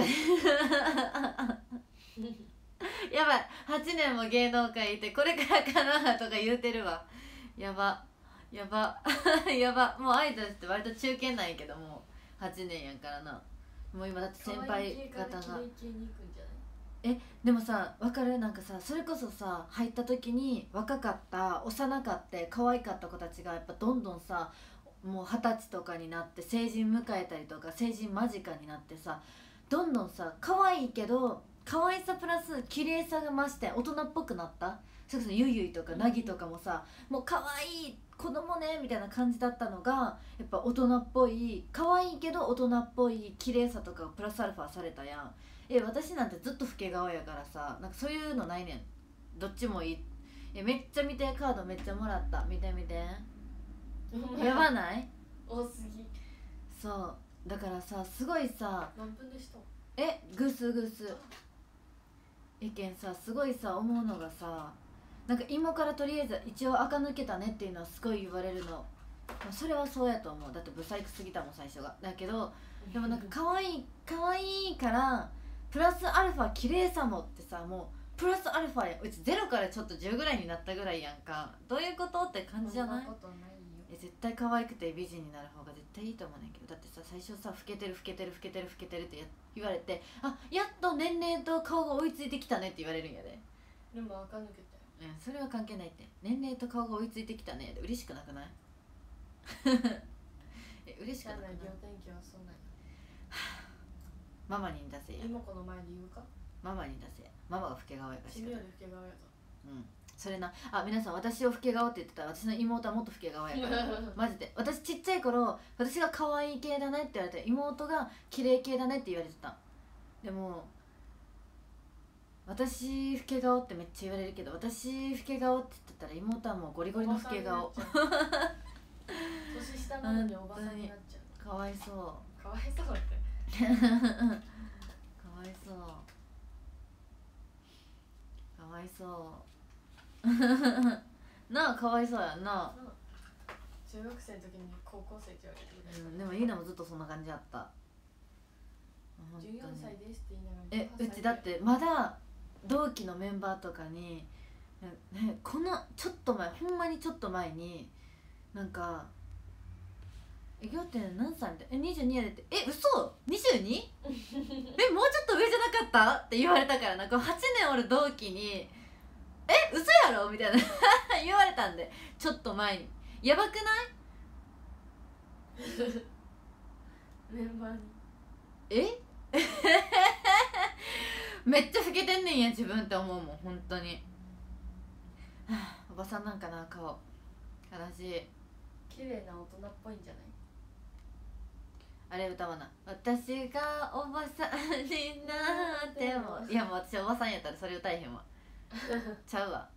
Speaker 1: やばい、はちねんも芸能界いてこれからかなとか言うてるわ。やばやばやば。もうアイドルって割と中堅なんやけど、もうはちねんやからな。もう今だって先輩方がえでもさ分かる。なんかさそれこそさ入った時に若かった幼かって可愛かった子たちがやっぱどんどんさもう二十歳とかになって成人迎えたりとか成人間近になってさ、どんどんさ可愛いけど可愛さプラス綺麗さが増して大人っぽくなった。それこそゆいゆいとかなぎとかもさ、もう可愛い子供ねみたいな感じだったのがやっぱ大人っぽい、可愛いけど大人っぽい綺麗さとかプラスアルファされたやん。え私なんてずっと老け顔やからさ、なんかそういうのないねん。どっちもいい。えめっちゃ見て、カードめっちゃもらった。見て見てやばない
Speaker 2: 多すぎ。
Speaker 1: そうだからさすごいさ、
Speaker 2: 何分でした？
Speaker 1: えぐすぐすえけんさ、すごいさ思うのがさ、なんか芋からとりあえず一応垢抜けたねっていうのはすごい言われるの。まあそれはそうやと思う。だってブサイクすぎたもん最初が。だけどでもなんか可愛い可愛いからプラスアルファ綺麗さもってさ、もうプラスアルファや。うちゼロからちょっとじゅうぐらいになったぐらいやんか。どういうことって感じじゃない？
Speaker 2: そんなことないよ。
Speaker 1: え絶対可愛くて美人になる方が絶対いいと思うねんけど、だってさ最初さ老けてる老けてる老けてる老けてるってや言われて、あやっと年齢と顔が追いついてきたねって言われるんやで。
Speaker 2: でも垢抜けたよ。
Speaker 1: うん、それは関係ないって。年齢と顔が追いついてきたねで嬉しくなくないえ嬉しくなくない？
Speaker 2: 天気はそうなんや。
Speaker 1: ママに出せや。
Speaker 2: 今この前で言うか？
Speaker 1: ママに出せや。ママが老け顔やからしかない。
Speaker 2: 君より老け顔やぞ。
Speaker 1: うんそれな。あ皆さん私を老け顔って言ってたら私の妹はもっと老け顔やからマジで。私ちっちゃい頃私が可愛い系だねって言われて、妹が綺麗系だねって言われてた。でも私老け顔ってめっちゃ言われるけど、私老け顔って言ってたら妹はもうゴリゴリの老け顔。
Speaker 2: 年下なのにおばさんになっちゃう。
Speaker 1: かわいそう。
Speaker 2: かわいそうって
Speaker 1: かわいそうかわいそうなあ、かわいそうやんな。
Speaker 2: 中学生の時に高校生って言われてる、
Speaker 1: うん、でもゆいなもずっとそんな感じあった。
Speaker 2: じゅうよんさいですって言いながら
Speaker 1: えうちだってまだ同期のメンバーとかに、ね、このちょっと前ほんまにちょっと前になんか「えぎょうって何歳?」みたいな「えにじゅうにやで」って「え嘘 にじゅうに? えもうちょっと上じゃなかった?」って言われたから、なんかはちねんおる同期に「え嘘やろ?」みたいな言われたんで、ちょっと前に。やばくない？
Speaker 2: メンバーに
Speaker 1: えめっちゃ老けてんねんや自分って思うもん本当に。はあ、おばさんなんかな顔。悲しい。
Speaker 2: 綺麗な大人っぽいんじゃない？
Speaker 1: あれ歌わな。私がおばさんになっても。いやもう私おばさんやったらそれ歌えへんわちゃうわ。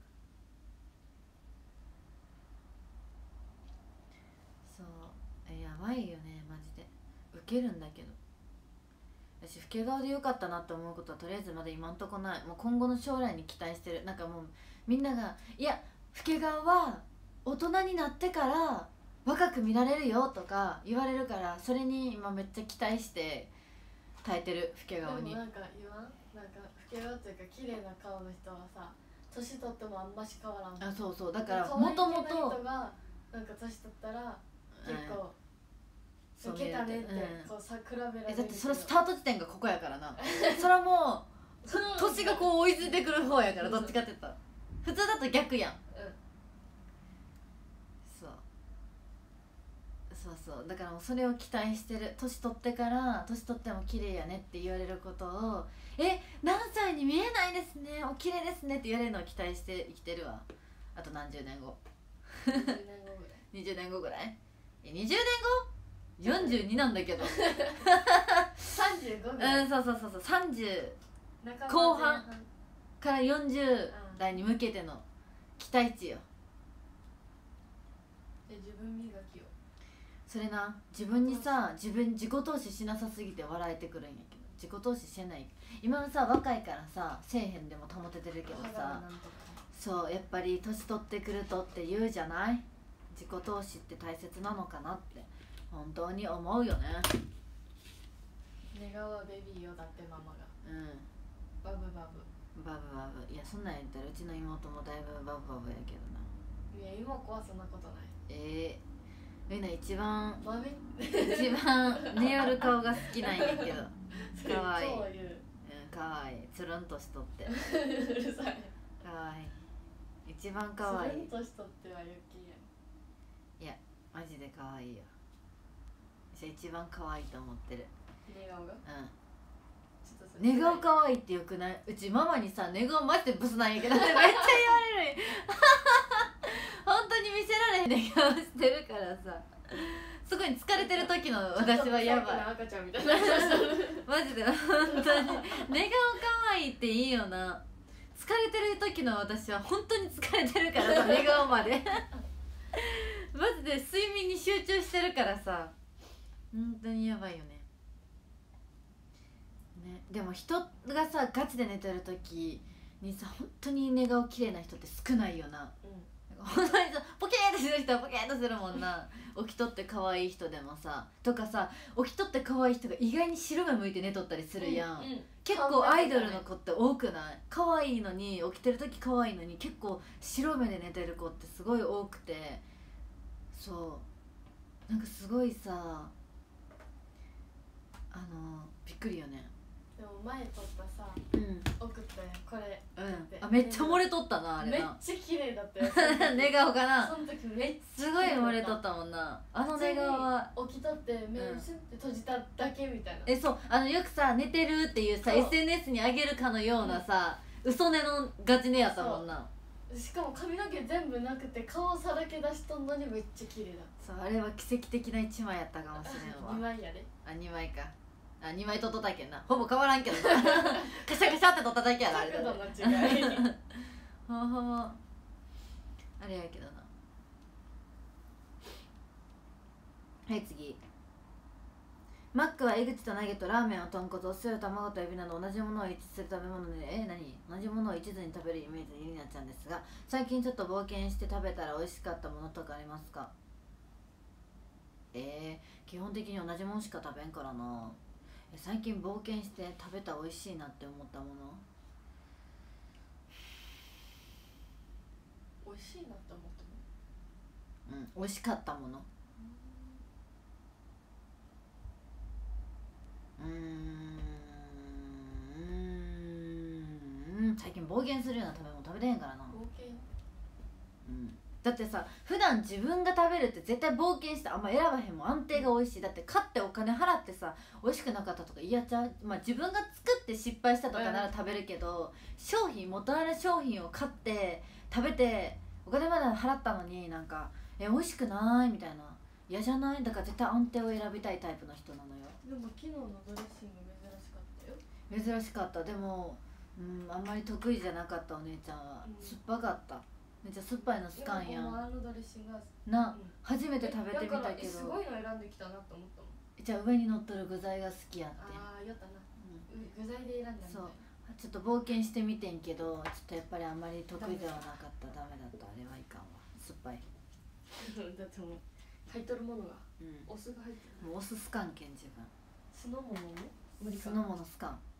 Speaker 1: そうえやばいよねマジで。ウケるんだけど私老け顔でよかったなって思うことはとりあえずまだ今んとこない。もう今後の将来に期待してる。なんかもうみんながいや老け顔は大人になってから若く見られるよとか言われるから、それに今めっちゃ期待して耐えてる老け顔に。
Speaker 2: でもなんか言わん、なんか老け顔っていうか綺麗な顔の人はさ、年取ってもあんまし変わらん。
Speaker 1: あ、そうそう、だから
Speaker 2: も
Speaker 1: もとも
Speaker 2: ともと
Speaker 1: と
Speaker 2: がなんか年取ったら結構
Speaker 1: そう
Speaker 2: 老けたねって
Speaker 1: うん
Speaker 2: こうさ比べられるけど、
Speaker 1: えだってそれスタート地点がここやからなそれはもう年がこう追いついてくる方やから、どっちかって言ったら普通だと逆やん。そうそうそう、だからもうそれを期待してる。年取ってから年取っても綺麗やねって言われることを、え何歳に見えないですね、お綺麗ですねって言われるのを期待して生きてるわ。あと何十年後
Speaker 2: うん、にじゅうねんごぐらい
Speaker 1: にじゅうねんごぐらい。えにじゅうねんご よんじゅうになんだけど
Speaker 2: さんじゅうごぐらい、
Speaker 1: うん、そうそうそうそう、さんじゅう
Speaker 2: 半ば
Speaker 1: 後半
Speaker 2: 前半
Speaker 1: からよんじゅう代に向けての期待値よ。
Speaker 2: で自分磨きを、
Speaker 1: それな、自分にさ、自分自己投資しなさすぎて笑えてくるんやけど、自己投資してない。今はさ若いからさせえへんでも保ててるけど
Speaker 2: お肌
Speaker 1: さ、
Speaker 2: がなんとか
Speaker 1: そうやっぱり年取ってくるとって言うじゃない、自己投資って大切なのかなって本当に思うよね。
Speaker 2: 寝顔はベビーよだってママが
Speaker 1: うん
Speaker 2: バブバブ、
Speaker 1: バブバブ、いやそんなん言ったらうちの妹もだいぶバブバブやけどな。
Speaker 2: いや妹子はそんなことない。
Speaker 1: ええー、みんな一番
Speaker 2: 豆
Speaker 1: 一番寝よる顔が好きなんやけどかわいい、
Speaker 2: そういう
Speaker 1: うん、かわいい、つるんとしとって
Speaker 2: うるさい、
Speaker 1: かわいい、一番かわいい。
Speaker 2: つるんとしとっては余計や。
Speaker 1: いやマジでかわいいよ。私は一番かわいいと思ってる。
Speaker 2: 寝顔が
Speaker 1: うん、
Speaker 2: ちょっとそれ
Speaker 1: 寝顔かわいいってよくない？うちママにさ寝顔マジでブスなんやけどめっちゃ言われる本当に見せられへん寝顔してるからさ、すごい疲れてる時の私はやばい
Speaker 2: ちょっとさっきの赤ちゃんみたいな
Speaker 1: マジで本当に寝顔かわいいっていいよな。疲れてる時の私は本当に疲れてるからさ寝顔までマジで睡眠に集中してるからさ本当にやばいよね。ね、でも人がさガチで寝てる時にさ本当に寝顔綺麗な人って少ないよな。
Speaker 2: うん、
Speaker 1: 本当にさポケーっとする人はポケーっとするもんな起きとって可愛い人でもさとかさ、起きとって可愛い人が意外に白目向いて寝とったりするやん、
Speaker 2: うんうん、
Speaker 1: 結構アイドルの子って多くない？可愛いのに起きてる時可愛いのに結構白目で寝てる子ってすごい多くて、そうなんかすごいさあのびっくりよね。
Speaker 2: でも前撮ったさ
Speaker 1: うん
Speaker 2: 送ったやんこれ、
Speaker 1: うんあめっちゃ漏れとったなあれ
Speaker 2: めっ
Speaker 1: な
Speaker 2: ちゃ綺麗だったよ
Speaker 1: 寝顔かな、
Speaker 2: その時めっちゃ
Speaker 1: すごい漏れとったもんなあの寝顔は。
Speaker 2: 起きとって目
Speaker 1: うん
Speaker 2: スッて閉じただけみたいな、
Speaker 1: えそうあのよくさ寝てるっていうさ
Speaker 2: そう
Speaker 1: エスエヌエス に上げるかのようなさ、嘘寝のガチ寝やったもんな。
Speaker 2: しかも髪の毛全部なくて顔さらけ出しとんのにめっちゃ綺麗だっ
Speaker 1: そうあれは奇跡的な一枚やったかもしれん
Speaker 2: た
Speaker 1: わ
Speaker 2: にまいやで
Speaker 1: あにまいか、あにまい撮っとったけんな、ほぼ変わらんけどなカシャカシャって撮っただけやろあれだ
Speaker 2: 角度
Speaker 1: って
Speaker 2: の違い
Speaker 1: ほぼほぼあれやけどな。はい次、マックは江口とナゲとラーメンを豚骨お酢卵とエビなど同じものを一致する食べ物でえ何同じものを一途に食べるイメージになっちゃうんですが、最近ちょっと冒険して食べたら美味しかったものとかありますか？えー、基本的に同じものしか食べんからな。え最近冒険して食べた美味しいなって思ったもの、
Speaker 2: 美味しいなって思ったの
Speaker 1: うん美味しかったもの、うーん最近暴言するような食べ物食べてへんからな。
Speaker 2: 冒険
Speaker 1: うん、だってさ普段自分が食べるって絶対冒険してあんま選ばへんもん。安定が美味しい。だって買ってお金払ってさ美味しくなかったとか嫌ちゃう、まあ自分が作って失敗したとかなら食べるけど、商品元ある商品を買って食べてお金まで払ったのになんかえ美味しくないみたいな嫌じゃない？だから絶対安定を選びたいタイプの人なのよ。
Speaker 2: でも昨日のドレッシング珍しかったよ。
Speaker 1: 珍しかった。でも、うん、あんまり得意じゃなかったお姉ちゃんは、
Speaker 2: うん、
Speaker 1: 酸っぱかった。めっちゃ酸っぱいの好かんやん
Speaker 2: あのドレッシングが
Speaker 1: な、
Speaker 2: うん、
Speaker 1: 初めて食べてみたけど
Speaker 2: すごいの選んできたなと思ったもん。
Speaker 1: じゃあ上に乗っとる具材が好きやって。
Speaker 2: ああよったな。
Speaker 1: う
Speaker 2: 具材で選んだみたいな。
Speaker 1: そうちょっと冒険してみてんけど、ちょっとやっぱりあんまり得意ではなかった。ダメだった。あれはいかんわ。酸っぱい。
Speaker 2: だってもう入っとるものが、
Speaker 1: うん、
Speaker 2: お酢が入ってる。
Speaker 1: もうお酢スカンけん自分。
Speaker 2: 酢の物も無理か。
Speaker 1: 酢の物スカン。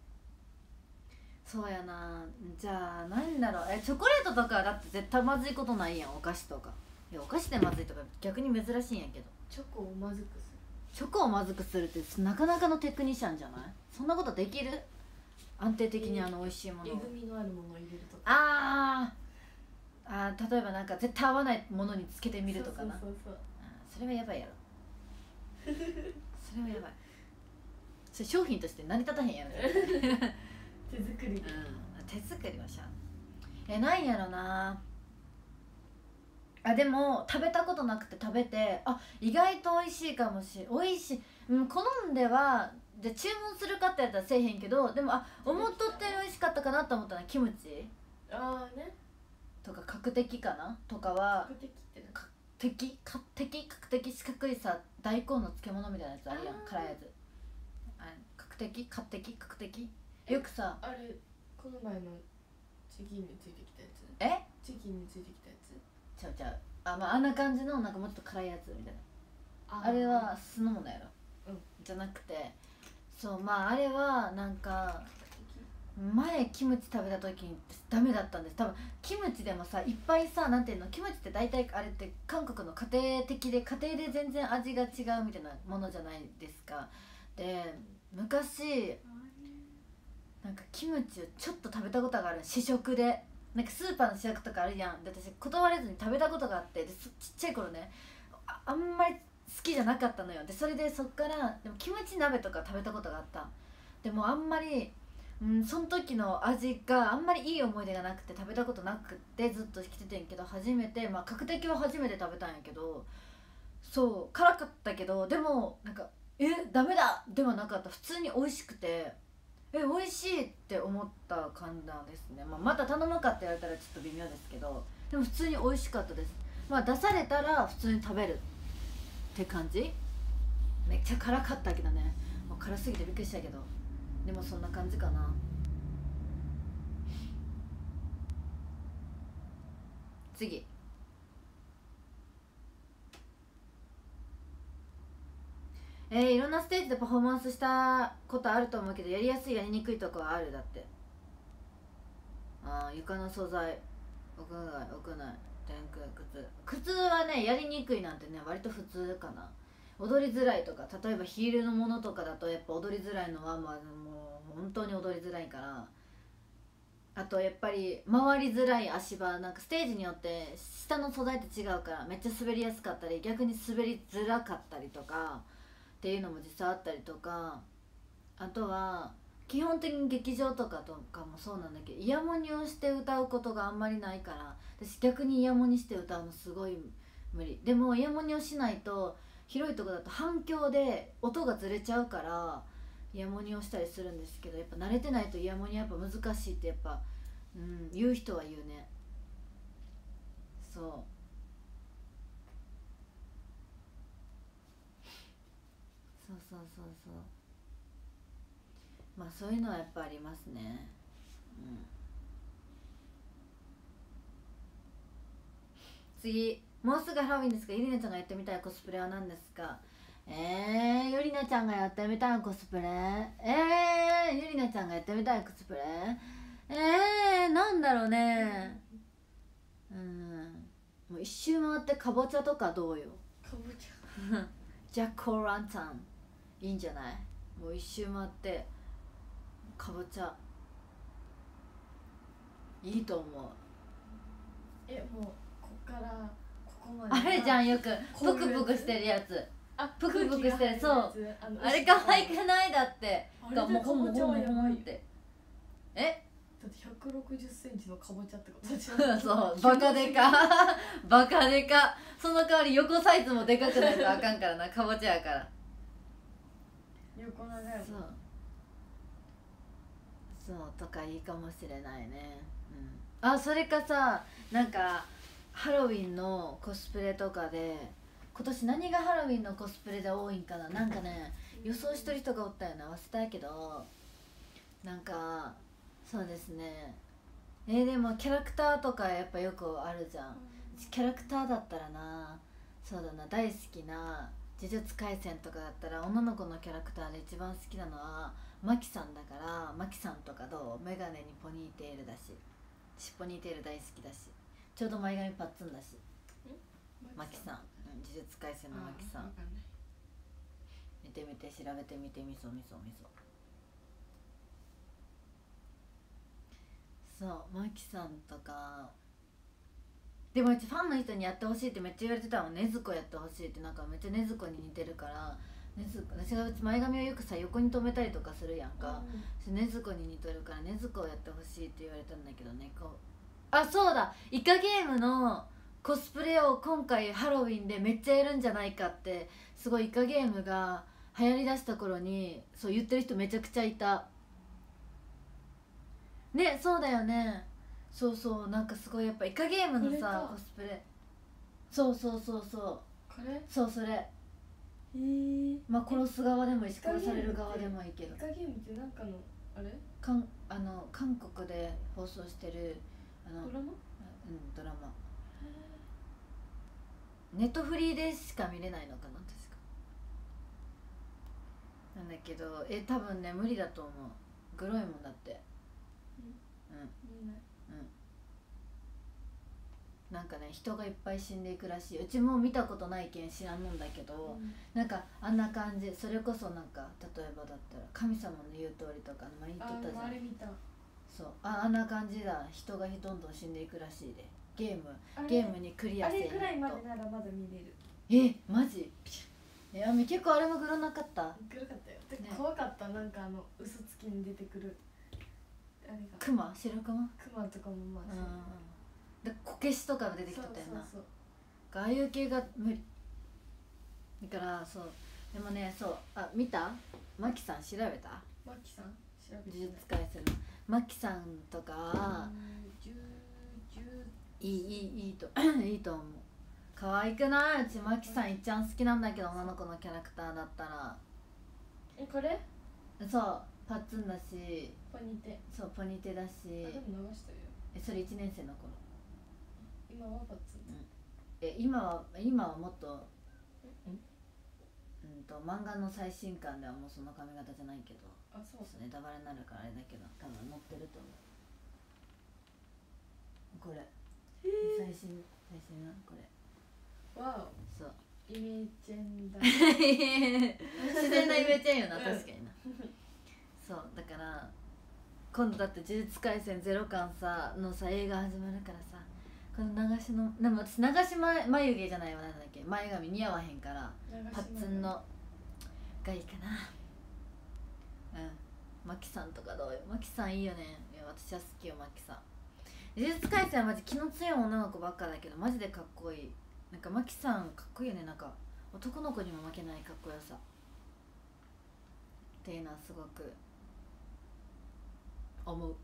Speaker 1: そうやな。じゃあ何だろう。えチョコレートとかだって絶対まずいことないやん。お菓子とか。いやお菓子でまずいとか逆に珍しいんやけど。
Speaker 2: チョコをまずくする。
Speaker 1: チョコをまずくするってなかなかのテクニシャンじゃない？そんなことできる？安定的にあの美味しいものを。
Speaker 2: えぐみのあるものを入れるとか。
Speaker 1: あーあー、例えばなんか絶対合わないものにつけてみるとかな。
Speaker 2: そうそうそうそう。
Speaker 1: それはやばいやろ。それはやばい。それ商品として成り立たへんやろ。
Speaker 2: 手作りで、うん、
Speaker 1: 手作りはしゃえないやろなあ。でも食べたことなくて食べて、あ意外と美味しいかもしれん。美味しい、うん、好んではで注文するかってやったらせえへんけど、でもあ思っとって美味しかったかなと思ったのはキムチ
Speaker 2: ああね
Speaker 1: とか角的かなとかは。
Speaker 2: 角的って
Speaker 1: 角的角的角的四角いさ大根の漬物みたいなやつあるやん。辛いやつ。あれ角的角的角的よくさ
Speaker 2: あれこの前のチキンについてきたやつ。
Speaker 1: え
Speaker 2: チキンについてきたやつ
Speaker 1: ちゃうちゃう。あ、まあ、あんな感じのなんかもっと辛いやつみたいな。 あ, あれは酢の物やろ、うん、じゃなくて、そうまああれはなんか前キムチ食べた時にダメだったんです。多分キムチでもさいっぱいさなんていうの、キムチって大体あれって韓国の家庭的で家庭で全然味が違うみたいなものじゃないですか。で昔なんかキムチをちょっと食べたことがある、試食で。なんかスーパーの試食とかあるやん。で私断れずに食べたことがあって、でちっちゃい頃ね あ, あんまり好きじゃなかったのよ。でそれでそっからでもキムチ鍋とか食べたことがあった。でもあんまり、うん、その時の味があんまりいい思い出がなくて食べたことなくてずっと来ててんけど、初めてまあ角的は初めて食べたんやけど、そう辛かったけどでもなんかえダメだではなかった。普通に美味しくてえ美味しいって思った感じなんですね。まあ、また頼むかって言われたらちょっと微妙ですけど、でも普通に美味しかったです。まあ出されたら普通に食べるって感じ。めっちゃ辛かったけどね、もう辛すぎてびっくりしたけど、でもそんな感じかな。次えー、いろんなステージでパフォーマンスしたことあると思うけど、やりやすいやりにくいとこはある。だってあ床の素材、屋外屋内天空靴靴はねやりにくいなんてね割と普通かな。踊りづらいとか、例えばヒールのものとかだとやっぱ踊りづらいのはまあもう本当に踊りづらいから。あとやっぱり回りづらい足場、なんかステージによって下の素材って違うからめっちゃ滑りやすかったり逆に滑りづらかったりとかっていうのも実際あったりとか、あとは基本的に劇場とかとかもそうなんだけどイヤモニをして歌うことがあんまりないから、私逆にイヤモニして歌うのすごい無理。でもイヤモニをしないと広いとこだと反響で音がずれちゃうからイヤモニをしたりするんですけど、やっぱ慣れてないとイヤモニやっぱ難しいってやっぱ、うん、言う人は言うね。そうそうそうそうそう、まあそういうのはやっぱありますね。うん、次もうすぐハロウィンですが、ゆりなちゃんがやってみたいコスプレは何ですか？えー、ゆりなちゃんがやってみたいコスプレ、えー、ゆりなちゃんがやってみたいコスプレ、えー、なんだろうね。うん、もう一周回ってかぼちゃとかどうよ。
Speaker 2: かぼちゃ
Speaker 1: ジャック・オー・ランタンいいんじゃない？もう一周回ってかぼちゃいいと思う。
Speaker 2: えもうこっからここまで
Speaker 1: あれじゃん、よくぷくぷくしてるやつ。
Speaker 2: あ
Speaker 1: ぷくぷくしてる、そう、
Speaker 2: あの
Speaker 1: あれ可愛くない？だって
Speaker 2: あれで
Speaker 1: もこもこもこ
Speaker 2: かぼちゃはやばいよ
Speaker 1: もってえ
Speaker 2: だってひゃくろくじゅっセンチのかぼちゃってこと
Speaker 1: そうバカでかバカでか。その代わり横サイズもでかくないとあかんからな、かぼちゃやから。
Speaker 2: 横長いもん。
Speaker 1: そうそうとかいいかもしれないね。うん、あそれかさ、なんかハロウィンのコスプレとかで今年何がハロウィンのコスプレで多いんかな。なんかね予想してる人がおったよな、忘れたけどなんかそうですね。えー、でもキャラクターとかやっぱよくあるじゃん。キャラクターだったらな、そうだな、大好きな呪術廻戦とかだったら女の子のキャラクターで一番好きなのはマキさんだから、マキさんとかどう？メガネにポニーテールだし、しポニーテール大好きだし、ちょうど前髪パッツンだし。マキさん、うん、呪術廻戦のマキさん。見てみて、調べてみて、みそみそみそ。そうマキさんとか。でもうちファンの人にやってほしいってめっちゃ言われてたの。ねずこやってほしいって、なんかめっちゃねずこに似てるから、ねずこ、私がうち前髪をよくさ横に止めたりとかするやんか、うん、ねずこに似てるからねずこをやってほしいって言われたんだけどね。こう、あ、そうだ、イカゲームのコスプレを今回ハロウィンでめっちゃやるんじゃないかって、すごいイカゲームが流行りだした頃にそう言ってる人めちゃくちゃいたね。そうだよね。そうそう、なんかすごいやっぱイカゲームのさコスプレ、そうそうそうそう、
Speaker 2: これ
Speaker 1: そうそれ、へ
Speaker 2: え。
Speaker 1: まあ殺す側でもいいし殺される側でもいいけど、
Speaker 2: イカゲームってなんかのあれ
Speaker 1: かんあの韓国で放送してるあの
Speaker 2: ドラマ、
Speaker 1: うんドラマ、ネットフリーでしか見れないのかな確かなんだけど、え多分ね無理だと思う。グロいもんだって。うんうん
Speaker 2: 見ない。
Speaker 1: なんかね人がいっぱい死んでいくらしい。うちも見たことないけん知らんのんだけど、うん、なんかあんな感じ。それこそなんか例えばだったら神様の言う通りとか前言っとったじゃん。
Speaker 2: ああれ見た。
Speaker 1: そう、ああんな感じだ。人がどんどん死んでいくらしいで。ゲームゲームにクリアせえへんと。
Speaker 2: あれぐらいまでならまだ見れる。
Speaker 1: えマジ？いや結構あれもグロなかった？
Speaker 2: グロかったよ。で、ね、怖かった。なんかあの嘘つきに出てくる
Speaker 1: あれがクマ、白クマ
Speaker 2: クマとかもまあ、
Speaker 1: うん、でこけしとか出てきとったよな。そうそうそう、ああいう系が無理だから。そうでもね、そうあ見た？マキさん調べた？
Speaker 2: マキさん調べて
Speaker 1: 呪術廻戦のマキさんとかいいいいいいといいと思う。可愛くない？うちマキさんいっちゃん好きなんだけど、女の子のキャラクターだったら。
Speaker 2: えこれ？
Speaker 1: そうパッツンだし、
Speaker 2: ポニテ、
Speaker 1: そうポニテだし。
Speaker 2: あでも流したよ。
Speaker 1: えそれいちねん生の頃。
Speaker 2: 今はパッツン、うん、
Speaker 1: え今は今はもっとうんうんと漫画の最新刊ではもうその髪型じゃないけど、
Speaker 2: あそう
Speaker 1: ネタバレになるからあれだけど多分載ってると思う。これ最新最新なこれ。
Speaker 2: わお、
Speaker 1: そう
Speaker 2: イメチェンだ
Speaker 1: 自然なイメチェンよな、確かになそうだから今度だって呪術廻戦ゼロかんさのさ映画始まるからさ、この流しのでも私流し眉毛じゃないわ、なんだっけ前髪似合わへんからパッツンのがいいかな。うんマキさんとかどうよ？マキさんいいよね。いや私は好きよマキさん。呪術廻戦はマジ気の強い女の子ばっかだけどマジでかっこいい。なんかマキさんかっこいいよね。なんか男の子にも負けないかっこよさっていうのはすごく思う。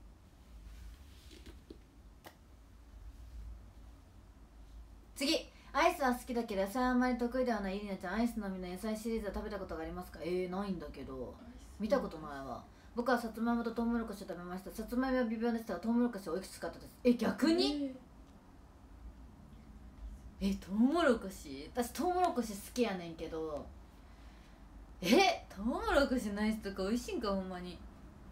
Speaker 1: 次、アイスは好きだけど野菜あんまり得意ではないイリナちゃん。アイスのみの野菜シリーズは食べたことがありますか？えー、ないんだけど見たことないわ。僕はさつまいもとトウモロコシを食べました。さつまいもは微妙でしたがトウモロコシは美味しかったです。え逆にえトウモロコシ、私トウモロコシ好きやねんけど、えトウモロコシナイスとか美味しいんかほんまに。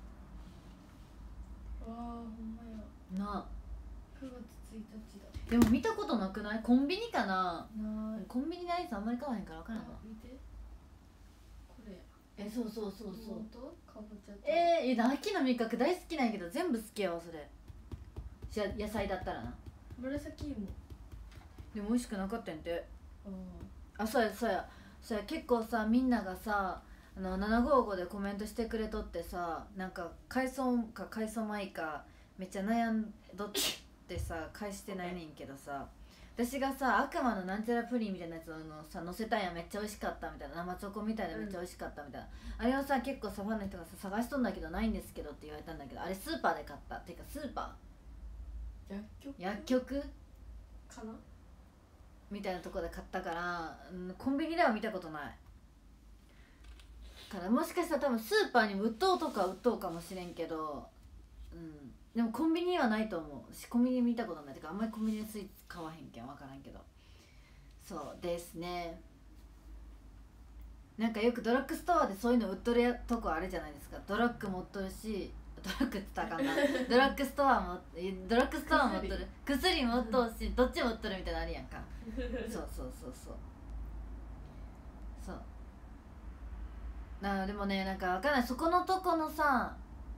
Speaker 2: わあほんまや
Speaker 1: なあ
Speaker 2: くがつついたちだ。
Speaker 1: でも見たことなくない？コンビニかな。
Speaker 2: な
Speaker 1: コンビニでアイスあんまり買わへんから分からんわ。
Speaker 2: 見てこれ。
Speaker 1: えそうそうそうそう。
Speaker 2: かぼちゃと
Speaker 1: えー、秋の味覚大好きなんやけど全部好きやわそれ。じゃ野菜だったらな。
Speaker 2: 紫芋
Speaker 1: でも美味しくなかったんて。あそうやそうやそうや、結構さみんながさあのななごーごでコメントしてくれとってさ、なんか海藻か海藻米かめっちゃ悩んどってさ返してないねんけどさ、私がさ悪魔のなんちゃらプリンみたいなやつをさ乗せたんや、めっちゃ美味しかったみたいな、生チョコみたいなめっちゃ美味しかったみたいな、うん、あれをさ結構さファンの人がさ探しとんだけどないんですけどって言われたんだけど、あれスーパーで買った。てかスーパ
Speaker 2: ー薬局
Speaker 1: 薬局
Speaker 2: かなみ
Speaker 1: たいなところで買ったから、うん、コンビニでは見たことないからもしかしたら多分スーパーにも売っとうとか売っとうかもしれんけど、うん、でもコンビニはないと思うし、コンビニ見たことないてかあんまりコンビニでスイーツ買わへんけん分からんけど、そうですね。なんかよくドラッグストアでそういうの売っとるやとこあるじゃないですか。ドラッグも売っとるし、ドラッグって言ったらあかんなドラッグストアもドラッグストアも売っとる、薬も売っとるし、どっちも売っとるみたいなのあるやんかそうそうそうそうそうな。でもね、なんかわかんない、そこのとこのさ、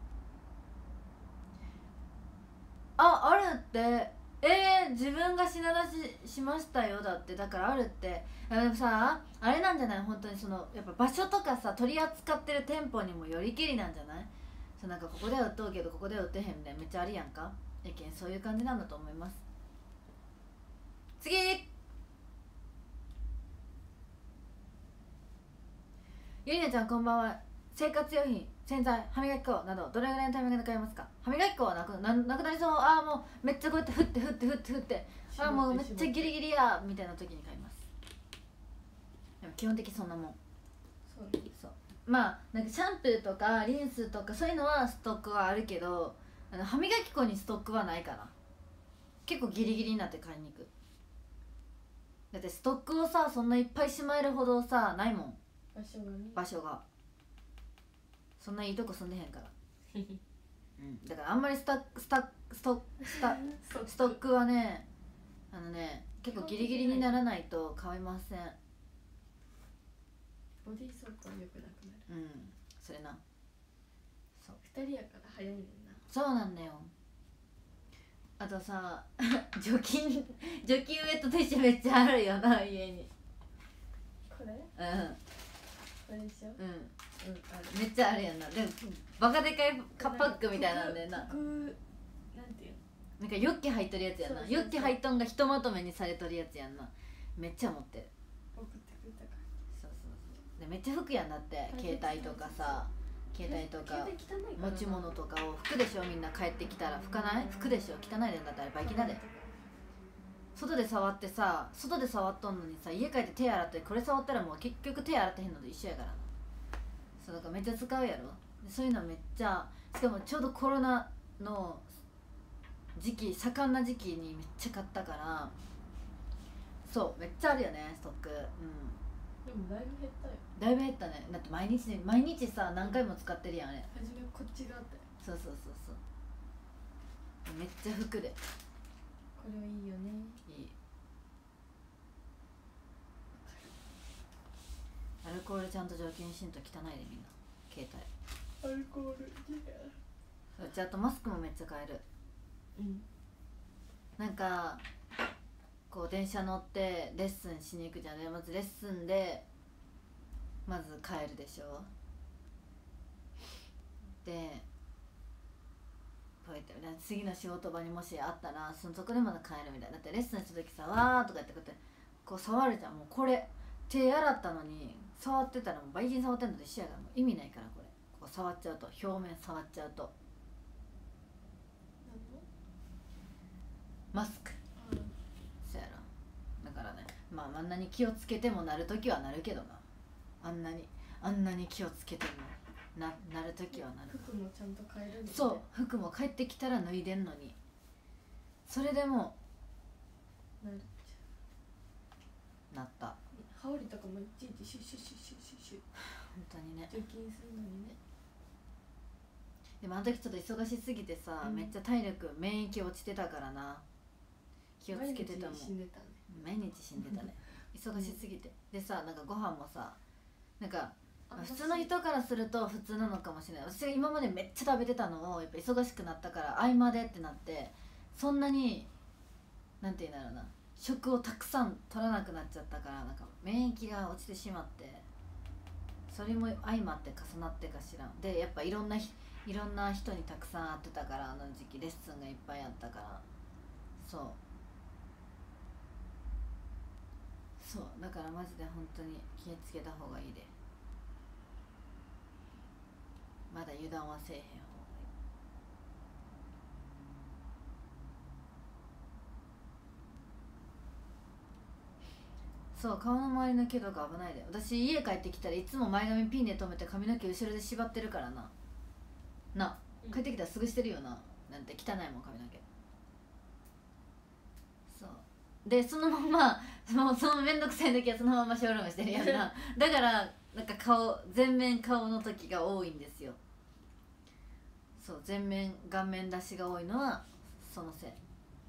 Speaker 1: あ、あるって、えー、自分が品出ししましたよだって。だからあるって。でもさ、あれなんじゃない、本当にそのやっぱ場所とかさ、取り扱ってる店舗にもよりけりなんじゃない。そう、なんかここでは売っとうけどここでは売ってへんみたいなめっちゃありやんか。やけんそういう感じなんだと思います。次、ゆりなちゃんこんばんは。生活用品、洗剤、歯磨き粉などどれぐらいのタイミングで買いますか。歯磨き粉はなく な, なくなりそう。ああもうめっちゃこうやって振って振って振って振ってああもうめっちゃギリギリやみたいな時に買います。でも基本的そんなもん。
Speaker 2: そうね。
Speaker 1: そう、まあなんかシャンプーとかリンスとかそういうのはストックはあるけど、あの歯磨き粉にストックはないかな。結構ギリギリになって買いに行く。だってストックをさそんないっぱいしまえるほどさないもん、
Speaker 2: 場所がね。
Speaker 1: 場所が。そんないいとこ住んでへんからうん、だからあんまりスタスタストスタストックはね、あのね結構ギリギリにならないと買いません。
Speaker 2: ボディーソープは良くなくなる。
Speaker 1: うん、それな。そう
Speaker 2: 二人やから早いねんな。
Speaker 1: そうなんだよ。あとさ除菌除菌ウェットティッシュめっちゃあるよな家に。
Speaker 2: これ
Speaker 1: うん
Speaker 2: これでしょ。
Speaker 1: うん、
Speaker 2: うんある。
Speaker 1: めっちゃあるやんな。でもバカでかいカッパックみたいなんでな、
Speaker 2: 服なんていう
Speaker 1: なんかヨッケ入っとるやつやんな。
Speaker 2: そうそうそう
Speaker 1: ヨッケ入っとんがひとまとめにされとるやつやんな。めっちゃ持ってる。
Speaker 2: の送ってくれたか
Speaker 1: そうそうそう。でめっちゃ服やんだって
Speaker 2: 大
Speaker 1: 携
Speaker 2: 切
Speaker 1: 帯とかさ、携帯とか
Speaker 2: 携帯汚いからな。
Speaker 1: 持ち物とかを服でしょ。みんな帰ってきたら拭かない服でしょ。汚いでんだったらバイキだで。外で触ってさ、外で触っとんのにさ、家帰って手洗ってこれ触ったらもう結局手洗ってへんのと一緒やからな。そうだからめっちゃ使うやろ。でそういうのめっちゃ、しかもちょうどコロナの時期、盛んな時期にめっちゃ買ったから、そうめっちゃあるよねストック。うん、
Speaker 2: でもだいぶ減ったよ。
Speaker 1: だいぶ減ったね。だって毎日毎日さ何回も使ってるやんあれ。
Speaker 2: 初めこっちがあったよ。
Speaker 1: そうそうそうそう、めっちゃ服で
Speaker 2: これはいいよね。
Speaker 1: いい。アルコールちゃんと除菌しんと汚いでみんな携帯。
Speaker 2: アルコールいや。
Speaker 1: そうじゃあ、あとマスクもめっちゃ買える。
Speaker 2: うん
Speaker 1: なんかこう電車乗ってレッスンしに行くじゃん。でまずレッスンでまず帰るでしょ。でこうやって次の仕事場にもしあったらそのそこでまだ帰るみたいな。だってレッスンした時さわーとかやってこうやってこう触るじゃん。もうこれ手洗ったのに触ってたらもうバイキン触ってんのと一緒やからもう意味ないから。これこう触っちゃうと表面触っちゃうと
Speaker 2: なんの
Speaker 1: マスク
Speaker 2: あ
Speaker 1: そうやろ。だからね、まああんなに気をつけてもなるときはなるけどな。あんなにあんなに気をつけてもななるときはなる。
Speaker 2: 服もちゃんと変えるんだよね。
Speaker 1: そう服も帰ってきたら脱いでんのにそれでも
Speaker 2: なる。
Speaker 1: なった。
Speaker 2: 羽織とかもいちいちシュッシュッシュッシュッシュッシュッ
Speaker 1: 本当にね。
Speaker 2: 除菌するのにね。
Speaker 1: でもあの時ちょっと忙しすぎてさ、
Speaker 2: うん
Speaker 1: めっちゃ体力免疫落ちてたからな。気をつけてたもん。
Speaker 2: 毎日死んでたね。
Speaker 1: 毎日死んでたね忙しすぎて。でさなんかご飯もさなんかまあ普通の人からすると普通なのかもしれない。私が今までめっちゃ食べてたのをやっぱ忙しくなったから合間でってなってそんなになんていうんだろうな食をたくさん取らなくなっちゃったからなんか免疫が落ちてしまってそれも相まって重なってかしらん。でやっぱいろんなひいろんな人にたくさん会ってたからあの時期レッスンがいっぱいあったからそうそうだからマジで本当に気をつけた方がいいで。まだ油断はせえへん方がいい。 そう顔の周りの毛とか危ないで。私家帰ってきたらいつも前髪ピンで留めて髪の毛後ろで縛ってるからな。な帰ってきたらすぐしてるよな。なんて汚いもん髪の毛。そうでそのままもうその面倒くさい時はそのままショールームしてるやんな。だからなんか顔全面顔の時が多いんですよ。そう全面顔面出しが多いのはそのせい